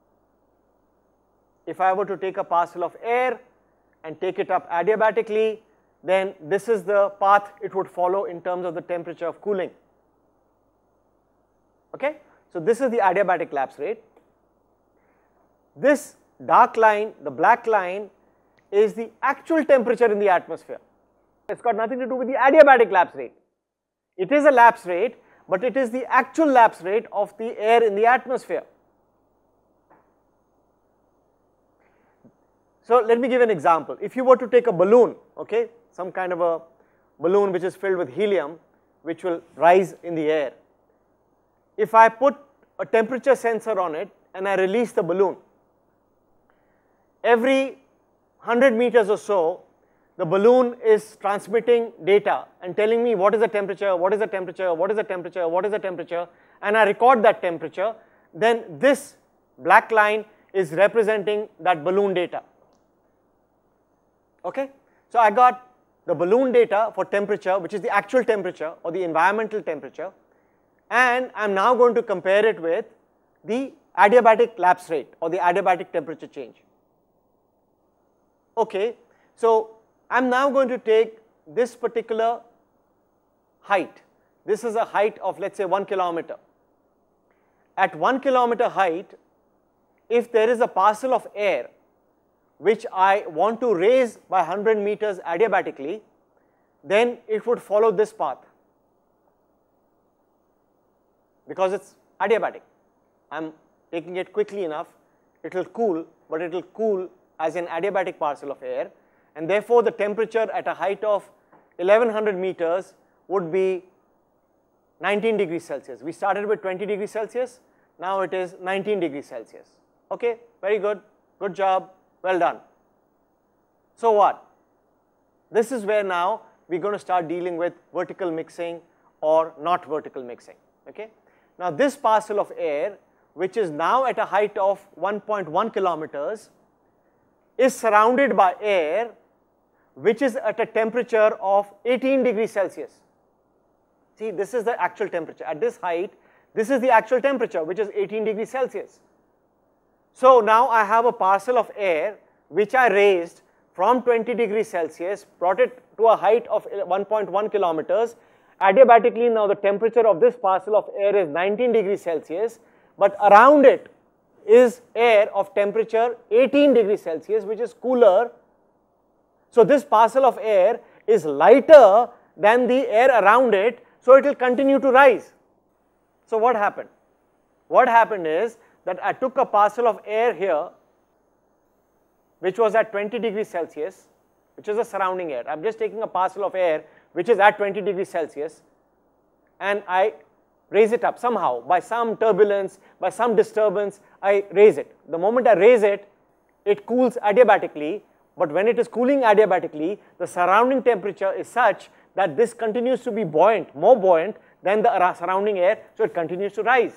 If I were to take a parcel of air and take it up adiabatically, then this is the path it would follow in terms of the temperature of cooling. Okay? So this is the adiabatic lapse rate. This dark line, the black line, is the actual temperature in the atmosphere. It's got nothing to do with the adiabatic lapse rate. It is a lapse rate, but it is the actual lapse rate of the air in the atmosphere. So let me give an example. If you were to take a balloon, okay, some kind of a balloon which is filled with helium, which will rise in the air. If I put a temperature sensor on it and I release the balloon, every 100 meters or so, the balloon is transmitting data and telling me what is the temperature, what is the temperature, what is the temperature, what is the temperature, and I record that temperature. Then this black line is representing that balloon data. Okay? So I got the balloon data for temperature, which is the actual temperature or the environmental temperature, and I'm now going to compare it with the adiabatic lapse rate or the adiabatic temperature change. Okay, so I'm now going to take this particular height. This is a height of, let's say, 1 kilometer. At 1 kilometer height, if there is a parcel of air which I want to raise by 100 meters adiabatically, then it would follow this path because it's adiabatic. I'm taking it quickly enough, it will cool, but it will cool as an adiabatic parcel of air, and therefore the temperature at a height of 1100 meters would be 19 degrees Celsius. We started with 20 degrees Celsius, now it is 19 degrees Celsius. Okay, very good, good job, well done. So what? This is where now we're going to start dealing with vertical mixing or not vertical mixing. Okay? Now this parcel of air, which is now at a height of 1.1 kilometers, is surrounded by air which is at a temperature of 18 degrees Celsius. See, this is the actual temperature. At this height, this is the actual temperature, which is 18 degrees Celsius. So now I have a parcel of air which I raised from 20 degrees Celsius, brought it to a height of 1.1 kilometers. Adiabatically, now the temperature of this parcel of air is 19 degrees Celsius, but around it is air of temperature 18 degrees Celsius, which is cooler. So this parcel of air is lighter than the air around it, so it will continue to rise. So what happened? What happened is that I took a parcel of air here, which was at 20 degrees Celsius, which is the surrounding air. I'm just taking a parcel of air which is at 20 degrees Celsius, and I raise it up somehow, by some turbulence, by some disturbance, I raise it. The moment I raise it, it cools adiabatically, but when it is cooling adiabatically, the surrounding temperature is such that this continues to be buoyant, more buoyant than the surrounding air, so it continues to rise.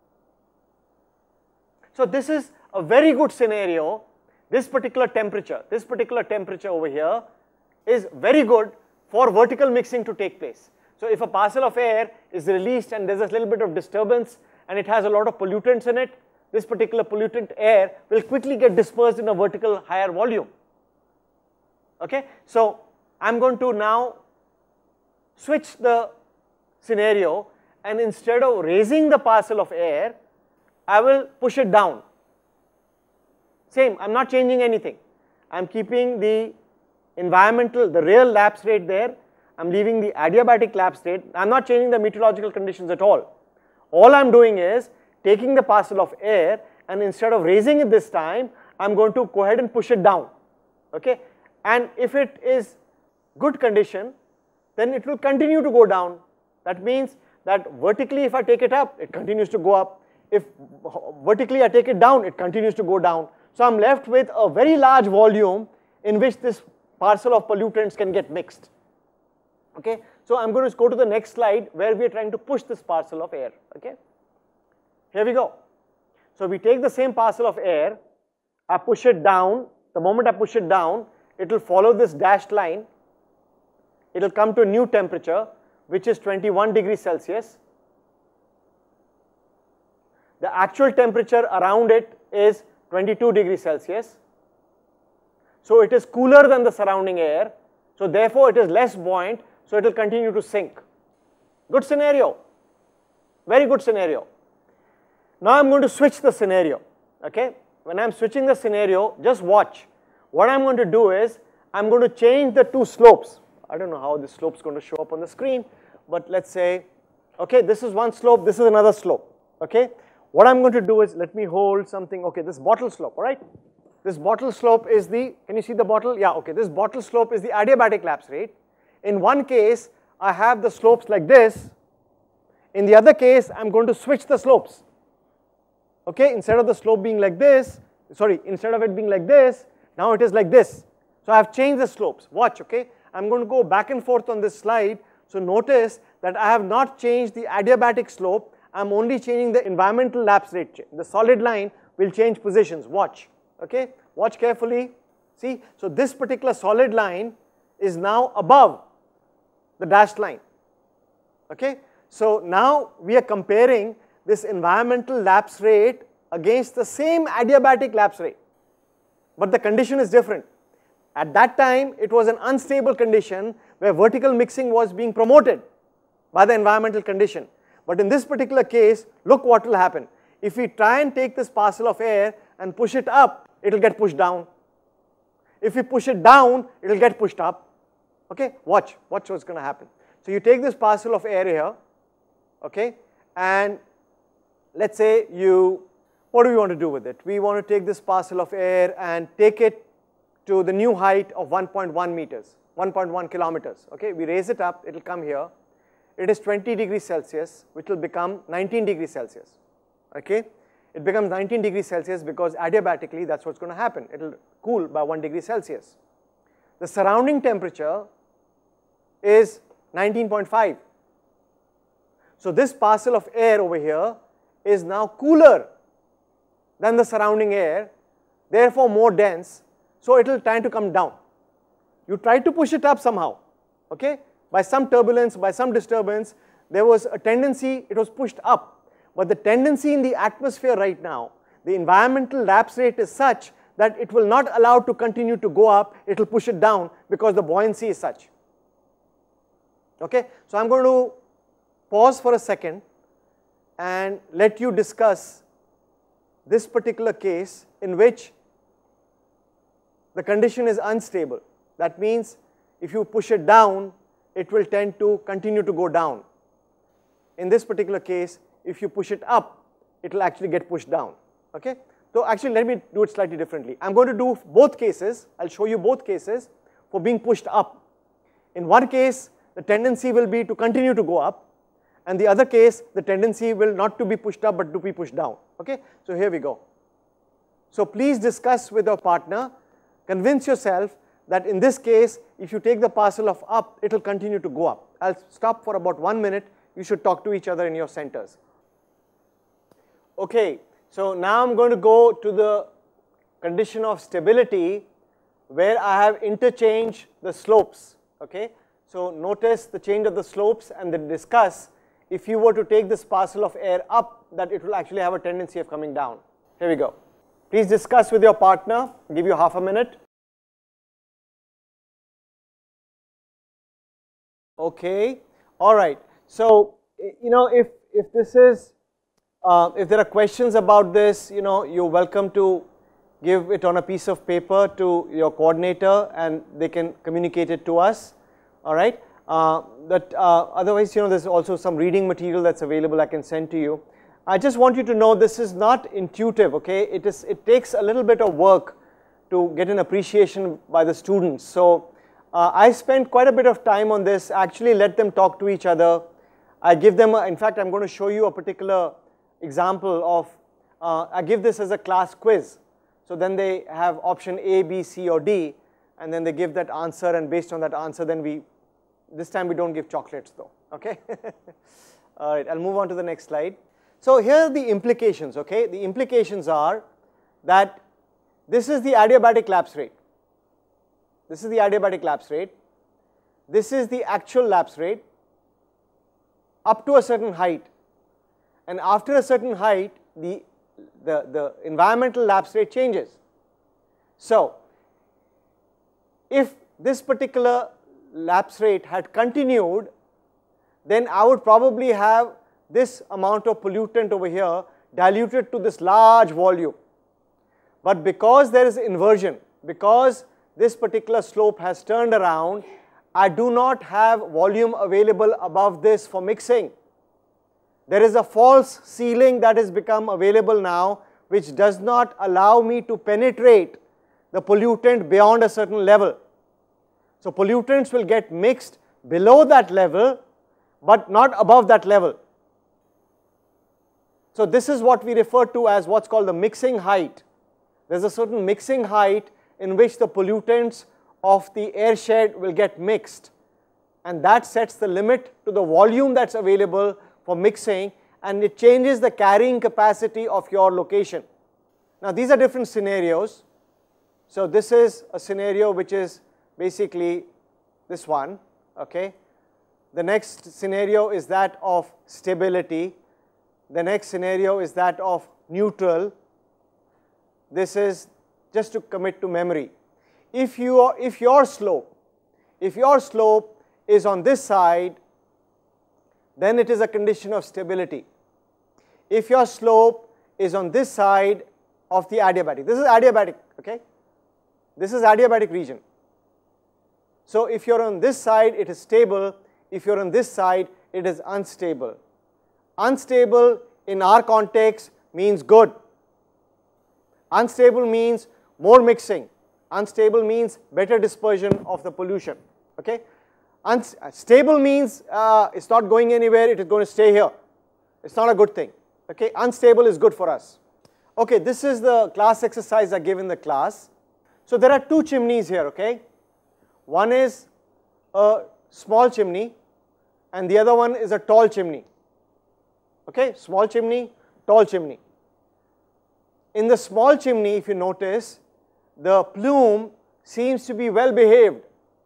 So this is a very good scenario. This particular temperature over here is very good for vertical mixing to take place. So if a parcel of air is released and there's a little bit of disturbance and it has a lot of pollutants in it, this particular pollutant air will quickly get dispersed in a vertical higher volume. Okay, so I'm going to now switch the scenario, and instead of raising the parcel of air, I will push it down. Same, I'm not changing anything. I'm keeping the environmental, the real lapse rate there, I'm leaving the adiabatic lapse rate, I'm not changing the meteorological conditions at all. All I'm doing is taking the parcel of air, and instead of raising it this time, I'm going to go ahead and push it down, okay? And if it is good condition, then it will continue to go down. That means that vertically if I take it up, it continues to go up. If vertically I take it down, it continues to go down. So I'm left with a very large volume in which this parcel of pollutants can get mixed, okay? So I'm going to go to the next slide where we are trying to push this parcel of air, okay? Here we go. So we take the same parcel of air, I push it down. The moment I push it down, it will follow this dashed line. It will come to a new temperature, which is 21 degrees Celsius. The actual temperature around it is 22 degrees Celsius. So it is cooler than the surrounding air. So therefore it is less buoyant, so it will continue to sink. Good scenario. Very good scenario. Now I'm going to switch the scenario, okay? When I'm switching the scenario, just watch. What I'm going to do is, I'm going to change the two slopes. I don't know how this slope is going to show up on the screen, but let's say, okay, this is one slope, this is another slope, okay? What I'm going to do is, let me hold something, okay, this bottle slope, all right? This bottle slope is the, can you see the bottle? Yeah, okay, this bottle slope is the adiabatic lapse rate. In one case, I have the slopes like this. In the other case, I'm going to switch the slopes. Okay, instead of the slope being like this, sorry, instead of it being like this, now it is like this. So I have changed the slopes. Watch, okay? I'm going to go back and forth on this slide. So notice that I have not changed the adiabatic slope. I'm only changing the environmental lapse rate. The solid line will change positions. Watch, okay? Watch carefully. See, so this particular solid line is now above the dashed line, okay? So now we are comparing this environmental lapse rate against the same adiabatic lapse rate, but the condition is different. At that time, it was an unstable condition where vertical mixing was being promoted by the environmental condition. But in this particular case, look what will happen. If we try and take this parcel of air and push it up, it will get pushed down. If we push it down, it will get pushed up. Okay, watch what's going to happen. So you take this parcel of air here, okay, and let's say what do we want to do with it? We want to take this parcel of air and take it to the new height of 1.1 meters, 1.1 kilometers, okay. We raise it up, it will come here. It is 20 degrees Celsius, which will become 19 degrees Celsius, okay. It becomes 19 degrees Celsius because adiabatically that's what's going to happen. It will cool by 1 degree Celsius. The surrounding temperature is 19.5. So this parcel of air over here is now cooler than the surrounding air, therefore more dense, so it will tend to come down. You try to push it up somehow, okay? By some turbulence, by some disturbance, there was a tendency, it was pushed up. But the tendency in the atmosphere right now, the environmental lapse rate is such that it will not allow to continue to go up, it will push it down because the buoyancy is such. Okay, so I'm going to pause for a second and let you discuss this particular case in which the condition is unstable. That means if you push it down, it will tend to continue to go down. In this particular case, if you push it up, it will actually get pushed down. Okay, so actually let me do it slightly differently. I'm going to do both cases. I'll show you both cases for being pushed up. In one case, the tendency will be to continue to go up, and the other case, the tendency will not to be pushed up but to be pushed down. Okay, so here we go. So please discuss with your partner, convince yourself that in this case, if you take the parcel of up, it will continue to go up. I'll stop for about 1 minute. You should talk to each other in your centers. Okay, so now I'm going to go to the condition of stability where I have interchanged the slopes. Okay, so notice the change of the slopes and then discuss if you were to take this parcel of air up, that it will actually have a tendency of coming down. Here we go. Please discuss with your partner. I'll give you half a minute. Okay, all right. So, if this is, if there are questions about this, you're welcome to give it on a piece of paper to your coordinator and they can communicate it to us, all right. Otherwise, there's also some reading material that's available I can send to you. I just want you to know this is not intuitive, okay. It takes a little bit of work to get an appreciation by the students. So I spent quite a bit of time on this, actually let them talk to each other. I give them, in fact, I'm going to show you a particular example of, I give this as a class quiz. So then they have option A, B, C or D, and then they give that answer, and based on that answer then this time we don't give chocolates though, okay. All right, I'll move on to the next slide. So here are the implications, okay. The implications are that this is the adiabatic lapse rate. This is the adiabatic lapse rate. This is the actual lapse rate up to a certain height, and after a certain height the environmental lapse rate changes. So if this particular lapse rate had continued, then I would probably have this amount of pollutant over here diluted to this large volume. But because there is inversion, because this particular slope has turned around, I do not have volume available above this for mixing. There is a false ceiling that has become available now, which does not allow me to penetrate the pollutant beyond a certain level. So pollutants will get mixed below that level, but not above that level. So this is what we refer to as what's called the mixing height. There's a certain mixing height in which the pollutants of the air shed will get mixed, and that sets the limit to the volume that's available for mixing, and it changes the carrying capacity of your location. Now these are different scenarios. So this is a scenario which is basically this one, okay. The next scenario is that of stability. The next scenario is that of neutral. This is just to commit to memory. If your slope is on this side, then it is a condition of stability. If your slope is on this side of the adiabatic, this is adiabatic, okay? This is adiabatic region. So if you're on this side, it is stable. If you're on this side, it is unstable. Unstable in our context means good. Unstable means more mixing. Unstable means better dispersion of the pollution, okay? Stable means it's not going anywhere, it is going to stay here. It's not a good thing, okay? Unstable is good for us. Okay, this is the class exercise I give in the class. So there are two chimneys here, okay? One is a small chimney and the other one is a tall chimney, okay? Small chimney, tall chimney. In the small chimney, if you notice, the plume seems to be well behaved.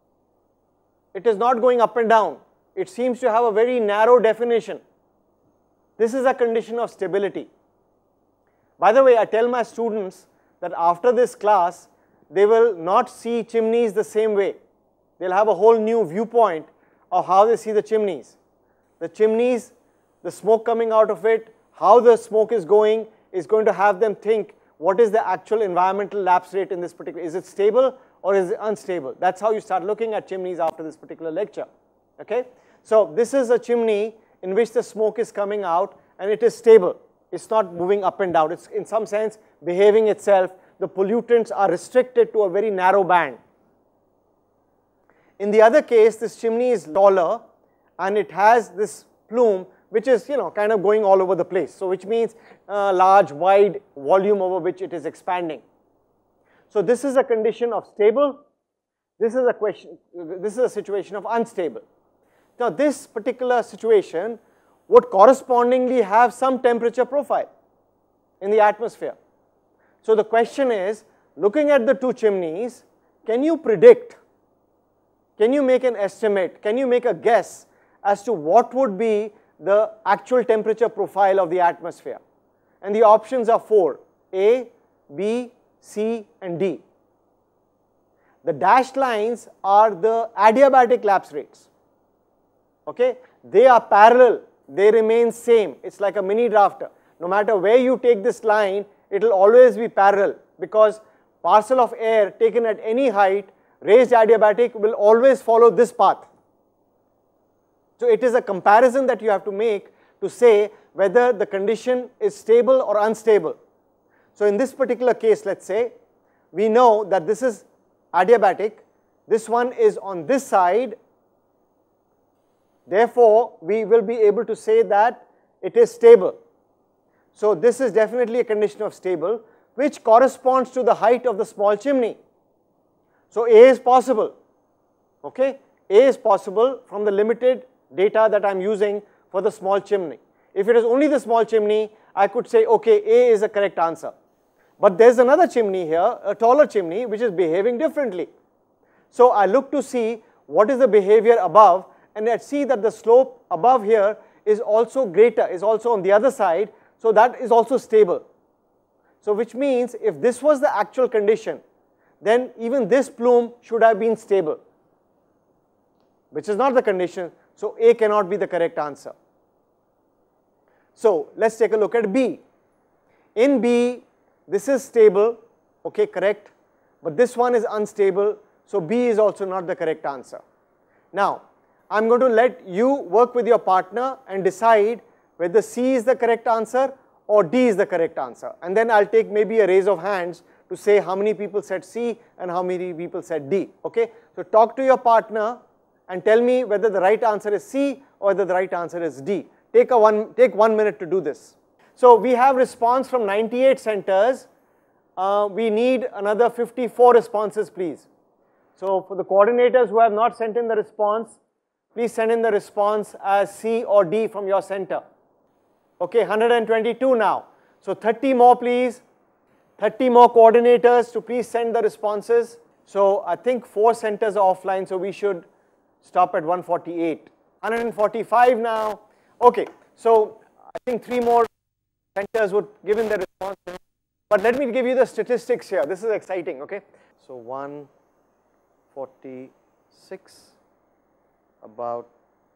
It is not going up and down. It seems to have a very narrow definition. This is a condition of stability. By the way, I tell my students that after this class, they will not see chimneys the same way. They'll have a whole new viewpoint of how they see the chimneys. The chimneys, the smoke coming out of it, how the smoke is going to have them think, what is the actual environmental lapse rate in this particular, is it stable or is it unstable? That's how you start looking at chimneys after this particular lecture, okay? So this is a chimney in which the smoke is coming out and it is stable. It's not moving up and down. It's in some sense behaving itself. The pollutants are restricted to a very narrow band. In the other case, this chimney is taller and it has this plume which is, kind of going all over the place. So which means large, wide volume over which it is expanding. So this is a condition of stable. This is a situation of unstable. Now this particular situation would correspondingly have some temperature profile in the atmosphere. So the question is, looking at the two chimneys, can you predict, can you make an estimate, can you make a guess as to what would be the actual temperature profile of the atmosphere? And the options are 4, A, B, C and D. The dashed lines are the adiabatic lapse rates, okay? They are parallel, they remain same. It's like a mini drafter. No matter where you take this line, it will always be parallel. because parcel of air taken at any height, raised adiabatic, will always follow this path. So it is a comparison that you have to make to say whether the condition is stable or unstable. So in this particular case, let's say, we know that this is adiabatic, this one is on this side, therefore we will be able to say that it is stable. So this is definitely a condition of stable, which corresponds to the height of the small chimney. So A is possible, okay? A is possible from the limited data that I am using for the small chimney. If it is only the small chimney, I could say, okay, A is the correct answer. But there is another chimney here, a taller chimney, which is behaving differently. So I look to see what is the behavior above, and I see that the slope above here is also greater, is also on the other side, so that is also stable. So which means if this was the actual condition, then even this plume should have been stable, which is not the condition, so A cannot be the correct answer. So let's take a look at B. In B, this is stable, okay, correct, but this one is unstable, so B is also not the correct answer. Now, I am going to let you work with your partner and decide whether C is the correct answer or D is the correct answer, and then I will take maybe a raise of hands to say how many people said C and how many people said D, okay. So talk to your partner and tell me whether the right answer is C or whether the right answer is D. Take 1 minute to do this. So we have response from 98 centers. We need another 54 responses, please. So for the coordinators who have not sent in the response, please send in the response as C or D from your center. Okay, 122 now. So 30 more, please. 30 more coordinators to please send the responses. So I think 4 centers are offline, so we should stop at 148. 145 now. Okay, so I think 3 more centers would give in the responses. But let me give you the statistics here. This is exciting, okay? So 146, about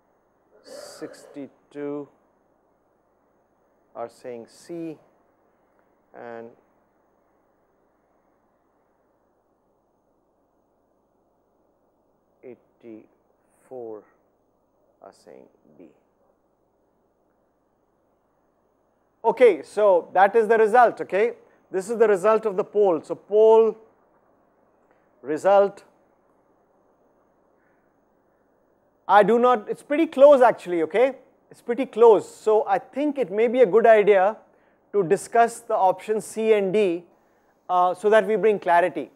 62 are saying C, and 84 are saying B. Okay, so that is the result, okay? This is the result of the poll. So poll result, I do not, it's pretty close actually, okay? It's pretty close. So I think it may be a good idea to discuss the options C and D so that we bring clarity.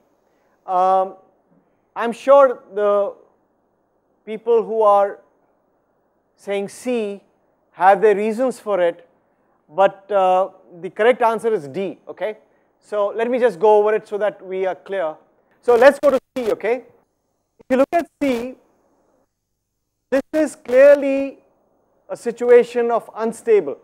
I'm sure the people who are saying C have their reasons for it, but the correct answer is D, okay? So let me just go over it so that we are clear. So let's go to C, okay? If you look at C, this is clearly a situation of unstable,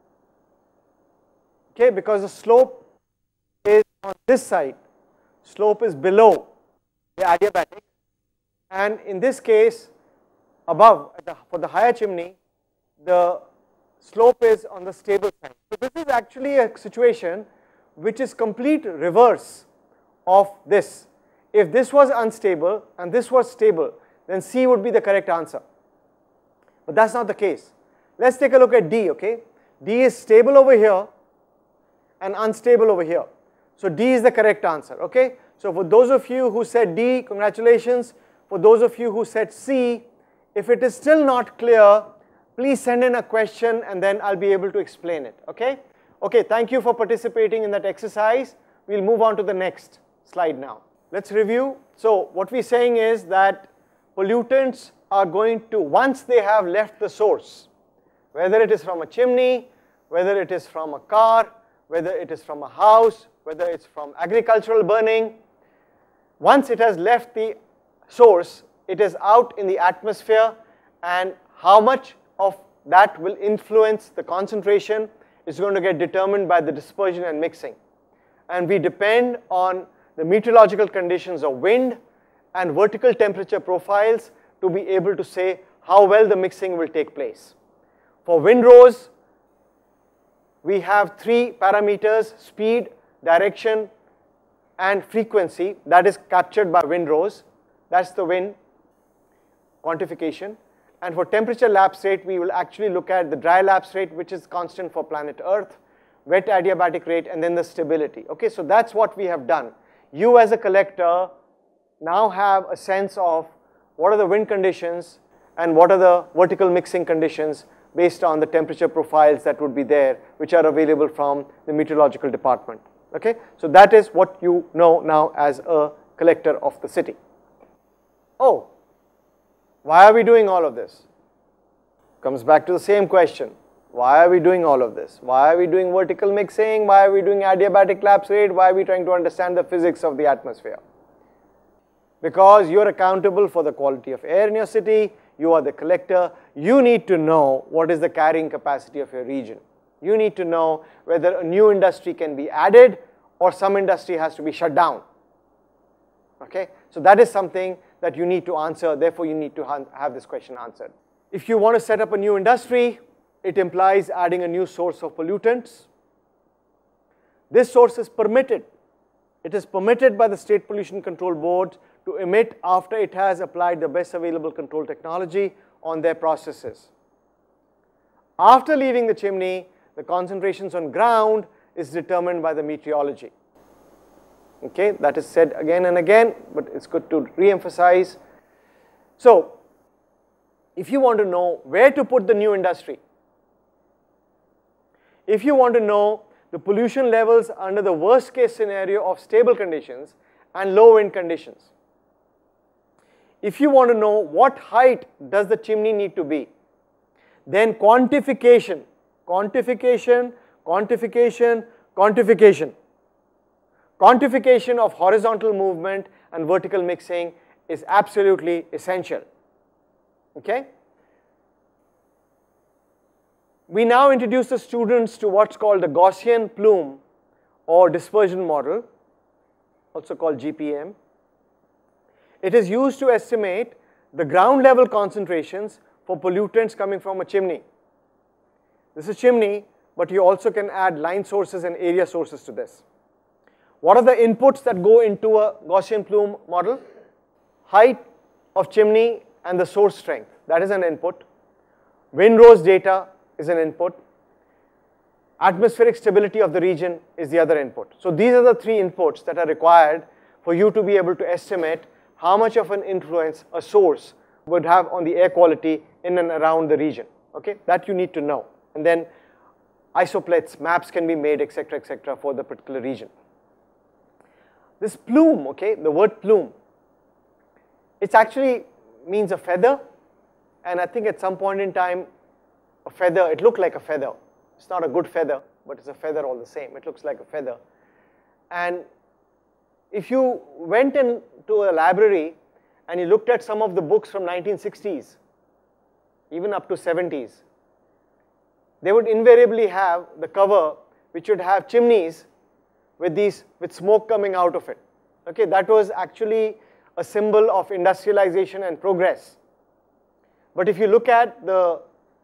okay, because the slope is on this side, slope is below the adiabatic, and in this case above for the higher chimney the slope is on the stable side. So this is actually a situation which is complete reverse of this. If this was unstable and this was stable, then C would be the correct answer, but that's not the case. Let's take a look at D, okay? D is stable over here and unstable over here. So D is the correct answer, okay? So for those of you who said D, congratulations. For those of you who said C, if it is still not clear, please send in a question and then I'll be able to explain it, okay? Okay, thank you for participating in that exercise. We'll move on to the next slide now. Let's review. So what we're saying is that pollutants are going to, once they have left the source, whether it is from a chimney, whether it is from a car, whether it is from a house, whether it's from agricultural burning, once it has left the source, it is out in the atmosphere, and how much of that will influence the concentration is going to get determined by the dispersion and mixing. And we depend on the meteorological conditions of wind and vertical temperature profiles to be able to say how well the mixing will take place. For windrows, we have 3 parameters: speed, direction, and frequency that is captured by wind rose. That's the wind quantification. And for temperature lapse rate, we will actually look at the dry lapse rate, which is constant for planet Earth, wet adiabatic rate, and then the stability. Okay, so that's what we have done. You as a collector now have a sense of what are the wind conditions and what are the vertical mixing conditions based on the temperature profiles that would be there, which are available from the meteorological department. Okay, so that is what you know now as a collector of the city. Oh, why are we doing all of this? Comes back to the same question. Why are we doing all of this? Why are we doing vertical mixing? Why are we doing adiabatic lapse rate? Why are we trying to understand the physics of the atmosphere? Because you're accountable for the quality of air in your city, you are the collector, you need to know what is the carrying capacity of your region. You need to know whether a new industry can be added or some industry has to be shut down. Okay, so that is something that you need to answer, therefore you need to have this question answered. If you want to set up a new industry, it implies adding a new source of pollutants. This source is permitted. It is permitted by the State Pollution Control Board to emit after it has applied the best available control technology on their processes. After leaving the chimney, the concentrations on ground is determined by the meteorology. Okay, that is said again and again, but it's good to re-emphasize. So, if you want to know where to put the new industry, if you want to know the pollution levels under the worst case scenario of stable conditions and low wind conditions, if you want to know what height does the chimney need to be, then quantification, quantification, quantification, quantification. Quantification of horizontal movement and vertical mixing is absolutely essential. Okay? We now introduce the students to what's called the Gaussian plume or dispersion model, also called GPM. It is used to estimate the ground level concentrations for pollutants coming from a chimney. This is chimney, but you also can add line sources and area sources to this. What are the inputs that go into a Gaussian plume model? Height of chimney and the source strength, that is an input. Wind rose data is an input. Atmospheric stability of the region is the other input. So these are the three inputs that are required for you to be able to estimate how much of an influence a source would have on the air quality in and around the region. Okay, that you need to know. And then isoplets, maps can be made, etc., for the particular region. This plume, okay, the word plume, it actually means a feather, and I think at some point in time, a feather, it looked like a feather. It's not a good feather, but it's a feather all the same. It looks like a feather. And if you went into a library and you looked at some of the books from 1960s, even up to 70s, they would invariably have the cover which would have chimneys with smoke coming out of it. Okay, that was actually a symbol of industrialization and progress. But if you look at the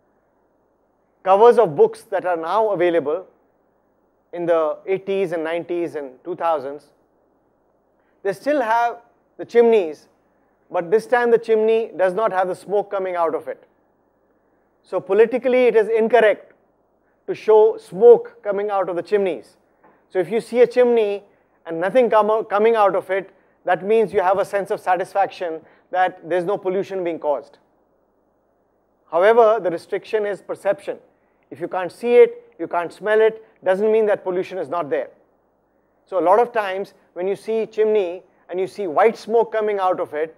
covers of books that are now available in the 80s and 90s and 2000s, they still have the chimneys, but this time the chimney does not have the smoke coming out of it. So politically it is incorrect to show smoke coming out of the chimneys. So if you see a chimney and nothing coming out of it, that means you have a sense of satisfaction that there's no pollution being caused. However, the restriction is perception. If you can't see it, you can't smell it, doesn't mean that pollution is not there. So a lot of times when you see chimney and you see white smoke coming out of it,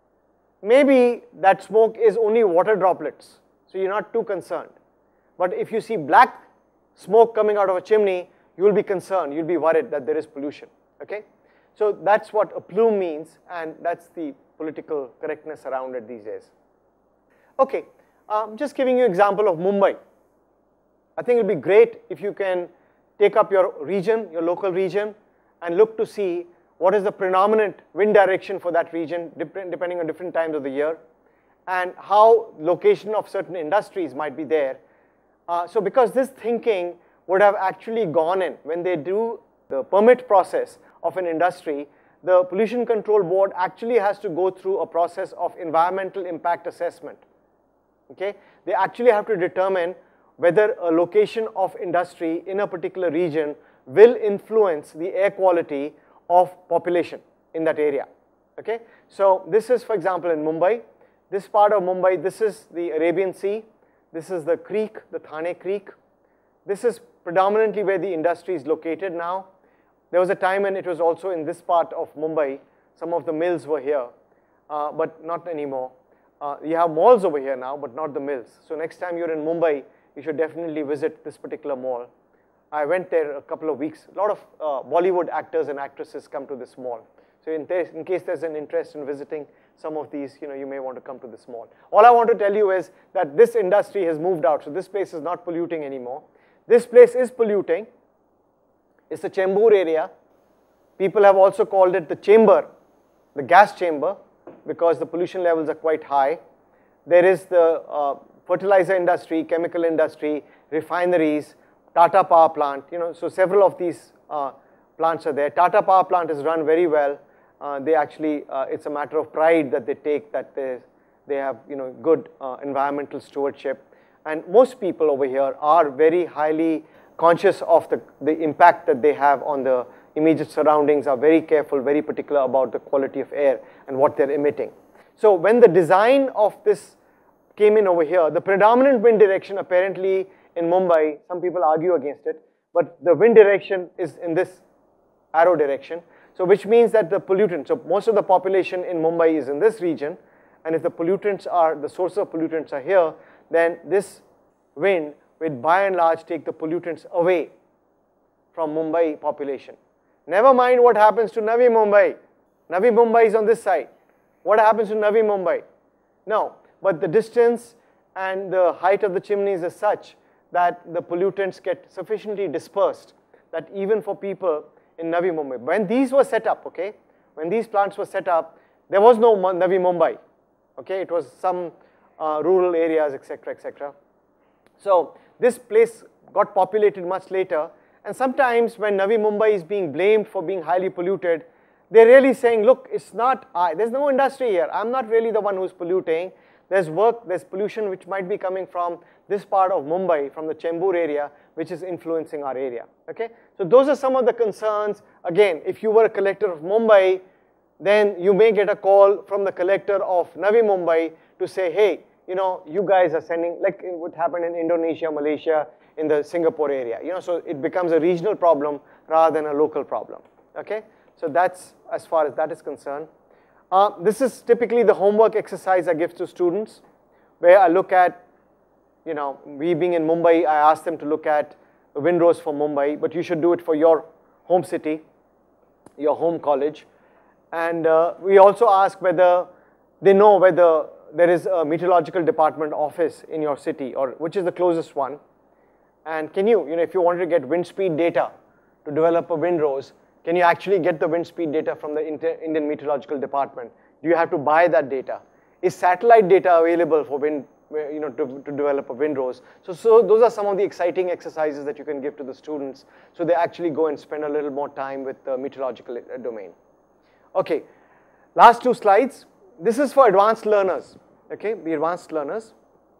maybe that smoke is only water droplets, so you're not too concerned. But if you see black smoke coming out of a chimney, you will be concerned, you'll be worried that there is pollution. Okay? So that's what a plume means, and that's the political correctness around it these days. Okay, just giving you an example of Mumbai. I think it will be great if you can take up your region, your local region, and look to see what is the predominant wind direction for that region depending on different times of the year, and how location of certain industries might be there. So because this thinking would have actually gone in when they do the permit process of an industry, the Pollution Control Board actually has to go through a process of environmental impact assessment. Okay? They actually have to determine whether a location of industry in a particular region will influence the air quality of population in that area. Okay? So this is, for example, in Mumbai. This part of Mumbai, this is the Arabian Sea. This is the creek, the Thane Creek. This is predominantly where the industry is located now. There was a time when it was also in this part of Mumbai. Some of the mills were here, but not anymore. You have malls over here now, but not the mills. So next time you're in Mumbai, you should definitely visit this particular mall. I went there a couple of weeks. A lot of Bollywood actors and actresses come to this mall. So in case there's an interest in visiting some of these, you may want to come to this mall. All I want to tell you is that this industry has moved out. So this place is not polluting anymore. This place is polluting. It's the Chembur area. People have also called it the chamber, the gas chamber, because the pollution levels are quite high. There is the fertilizer industry, chemical industry, refineries, Tata power plant, so several of these plants are there. Tata power plant is run very well. They actually, it's a matter of pride that they take, that they have good environmental stewardship. And most people over here are very highly conscious of the impact that they have on the immediate surroundings, are very careful, very particular about the quality of air and what they're emitting. So when the design of this came in over here, the predominant wind direction apparently in Mumbai, some people argue against it, but the wind direction is in this arrow direction. So which means that the pollutants, so most of the population in Mumbai is in this region, and if the pollutants are, the source of pollutants are here, then this wind will by and large take the pollutants away from Mumbai population. Never mind what happens to Navi Mumbai. Navi Mumbai is on this side. What happens to Navi Mumbai? No, but the distance and the height of the chimneys is such that the pollutants get sufficiently dispersed that even for people in Navi Mumbai, when these were set up, okay, when these plants were set up, there was no Navi Mumbai, okay, it was some rural areas, etc., etc. So this place got populated much later, and sometimes when Navi Mumbai is being blamed for being highly polluted, they're really saying, look, it's not there's no industry here, I'm not really the one who's polluting. There's pollution which might be coming from this part of Mumbai, from the Chembur area, which is influencing our area, okay? So those are some of the concerns. Again, if you were a collector of Mumbai, then you may get a call from the collector of Navi Mumbai to say, hey, you guys are sending, like what happened in Indonesia, Malaysia, in the Singapore area, so it becomes a regional problem rather than a local problem, okay? So that's as far as that is concerned. This is typically the homework exercise I give to students, where I look at, we being in Mumbai, I ask them to look at the windrows for Mumbai, but you should do it for your home city, your home college. And we also ask whether they know whether there is a meteorological department office in your city, or which is the closest one. And can you, if you wanted to get wind speed data to develop a windrows, can you actually get the wind speed data from the Indian Meteorological Department? Do you have to buy that data? Is satellite data available for wind, to develop a windrows? So those are some of the exciting exercises that you can give to the students, so they actually go and spend a little more time with the meteorological domain. Okay, last two slides. This is for advanced learners, okay, the advanced learners.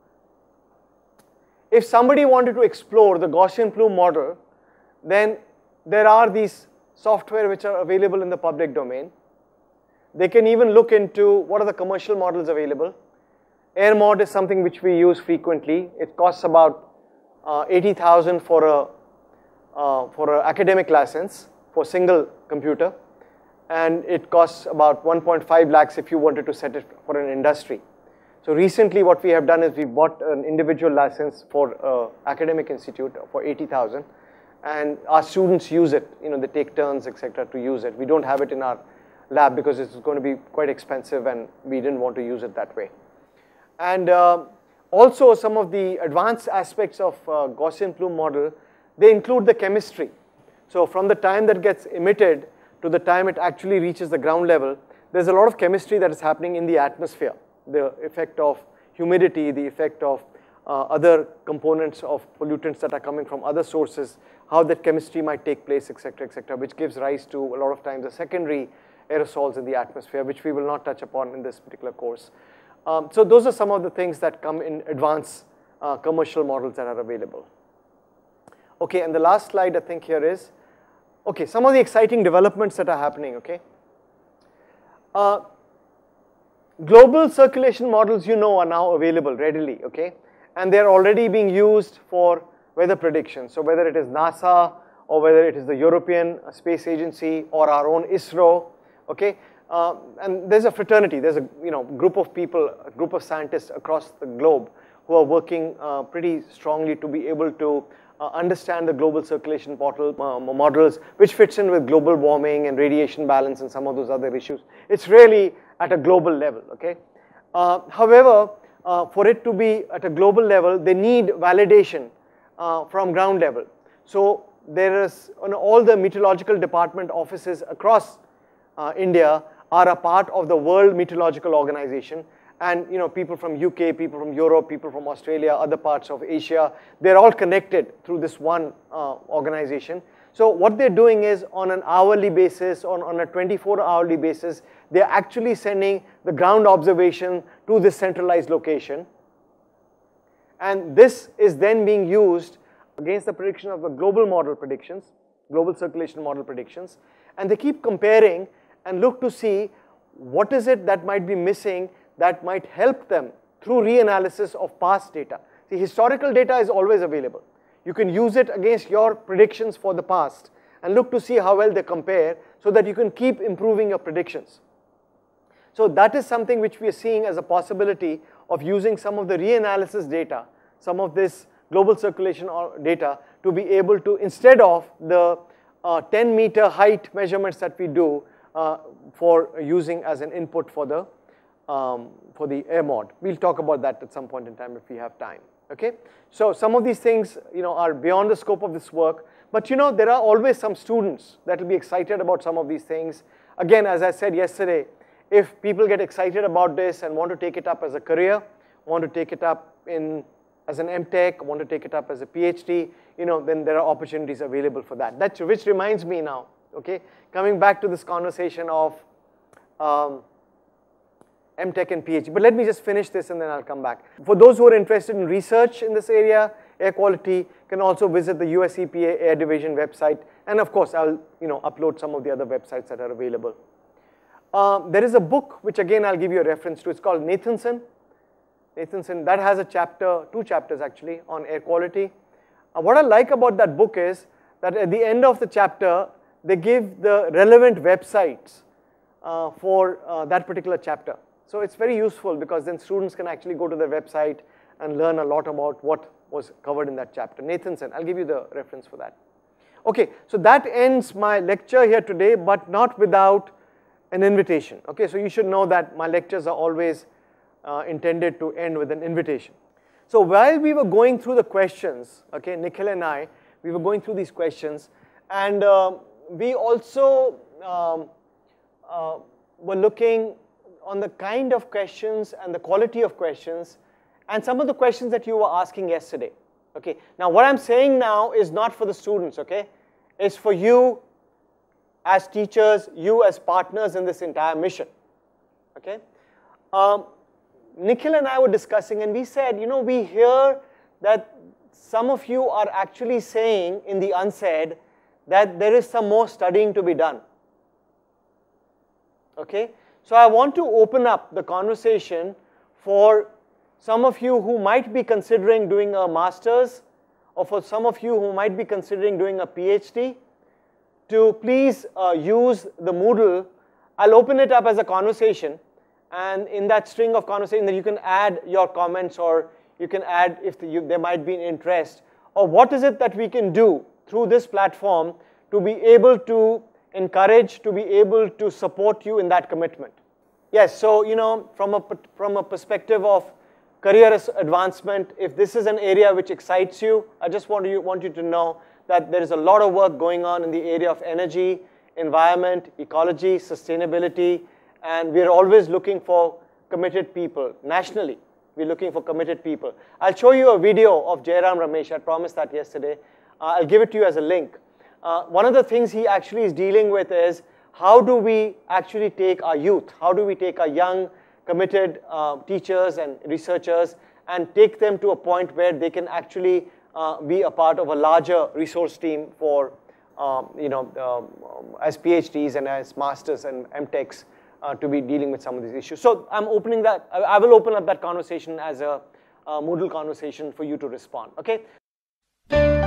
If somebody wanted to explore the Gaussian plume model, then there are these software which are available in the public domain. They can even look into what are the commercial models available. AirMod is something which we use frequently. It costs about 80,000 for an academic license for single computer, and it costs about 1.5 lakhs if you wanted to set it for an industry. So recently what we have done is we bought an individual license for academic institute for 80,000. And our students use it, they take turns, etc., to use it. We don't have it in our lab because it's going to be quite expensive, and we didn't want to use it that way. And also some of the advanced aspects of Gaussian plume model, they include the chemistry. So from the time that gets emitted to the time it actually reaches the ground level, there's a lot of chemistry that is happening in the atmosphere. The effect of humidity, the effect of other components of pollutants that are coming from other sources, how that chemistry might take place, etc., which gives rise to a lot of times the secondary aerosols in the atmosphere, which we will not touch upon in this particular course. So those are some of the things that come in advanced commercial models that are available. Okay, and the last slide I think here is, okay, some of the exciting developments that are happening, okay. Global circulation models, you know, are now available readily, okay, and they're already being used for weather predictions. So whether it is NASA or whether it is the European Space Agency or our own ISRO, okay, and there's a fraternity, there's a group of people, a group of scientists across the globe who are working pretty strongly to be able to understand the global circulation models, which fits in with global warming and radiation balance and some of those other issues. It's really at a global level, okay. However, for it to be at a global level, they need validation from ground level. So there is, all the meteorological department offices across India are a part of the World Meteorological Organization, and people from UK, people from Europe, people from Australia, other parts of Asia, they're all connected through this one organization. So what they're doing is, on an hourly basis, on a 24-hourly basis, they're actually sending the ground observation to this centralized location, and this is then being used against the prediction of the global model predictions, global circulation model predictions, and they keep comparing and look to see what is it that might be missing that might help them through reanalysis of past data. See, historical data is always available. You can use it against your predictions for the past and look to see how well they compare so that you can keep improving your predictions. So that is something which we are seeing as a possibility of using some of the reanalysis data, some of this global circulation data, to be able to, instead of the 10-meter height measurements that we do for using as an input for the air mod. We'll talk about that at some point in time if we have time, okay? So some of these things, are beyond the scope of this work, but there are always some students that will be excited about some of these things. Again, as I said yesterday, if people get excited about this and want to take it up as a career, want to take it up as an MTech, want to take it up as a PhD, then there are opportunities available for that. Which reminds me now, okay, coming back to this conversation of MTech and PhD. But let me just finish this and then I'll come back. For those who are interested in research in this area, air quality, can also visit the US EPA Air Division website. And of course, I'll upload some of the other websites that are available. There is a book, which again I'll give you a reference to. It's called Nathanson. Nathanson, that has a chapter, 2 chapters actually, on air quality. What I like about that book is that at the end of the chapter, they give the relevant websites for that particular chapter. So it's very useful because then students can actually go to their website and learn a lot about what was covered in that chapter. Nathanson, I'll give you the reference for that. Okay, so that ends my lecture here today, but not without an invitation. Okay, so you should know that my lectures are always intended to end with an invitation. So while we were going through the questions, okay, Nikhil and I, we were going through these questions, and we also were looking on the kind of questions and the quality of questions and some of the questions that you were asking yesterday. Okay, now what I'm saying now is not for the students, okay? It's for you as teachers, you as partners in this entire mission, okay? Nikhil and I were discussing and we said, we hear that some of you are actually saying in the unsaid that there is some more studying to be done, okay? So I want to open up the conversation for some of you who might be considering doing a master's, or for some of you who might be considering doing a PhD, to please use the Moodle. I'll open it up as a conversation, and in that string of conversation that you can add your comments, or you can add if there might be an interest, or what is it that we can do through this platform to be able to encourage, to be able to support you in that commitment. Yes, so from a perspective of career advancement, if this is an area which excites you, I just want you to know that there is a lot of work going on in the area of energy, environment, ecology, sustainability, and we're always looking for committed people nationally we're looking for committed people. I'll show you a video of Jairam Ramesh. I promised that yesterday. I'll give it to you as a link. One of the things he actually is dealing with is how do we actually take our youth, how do we take our young, committed teachers and researchers and take them to a point where they can actually be a part of a larger resource team for, as PhDs and as masters and MTechs to be dealing with some of these issues. So I'm opening that, I will open up that conversation as a Moodle conversation for you to respond, okay?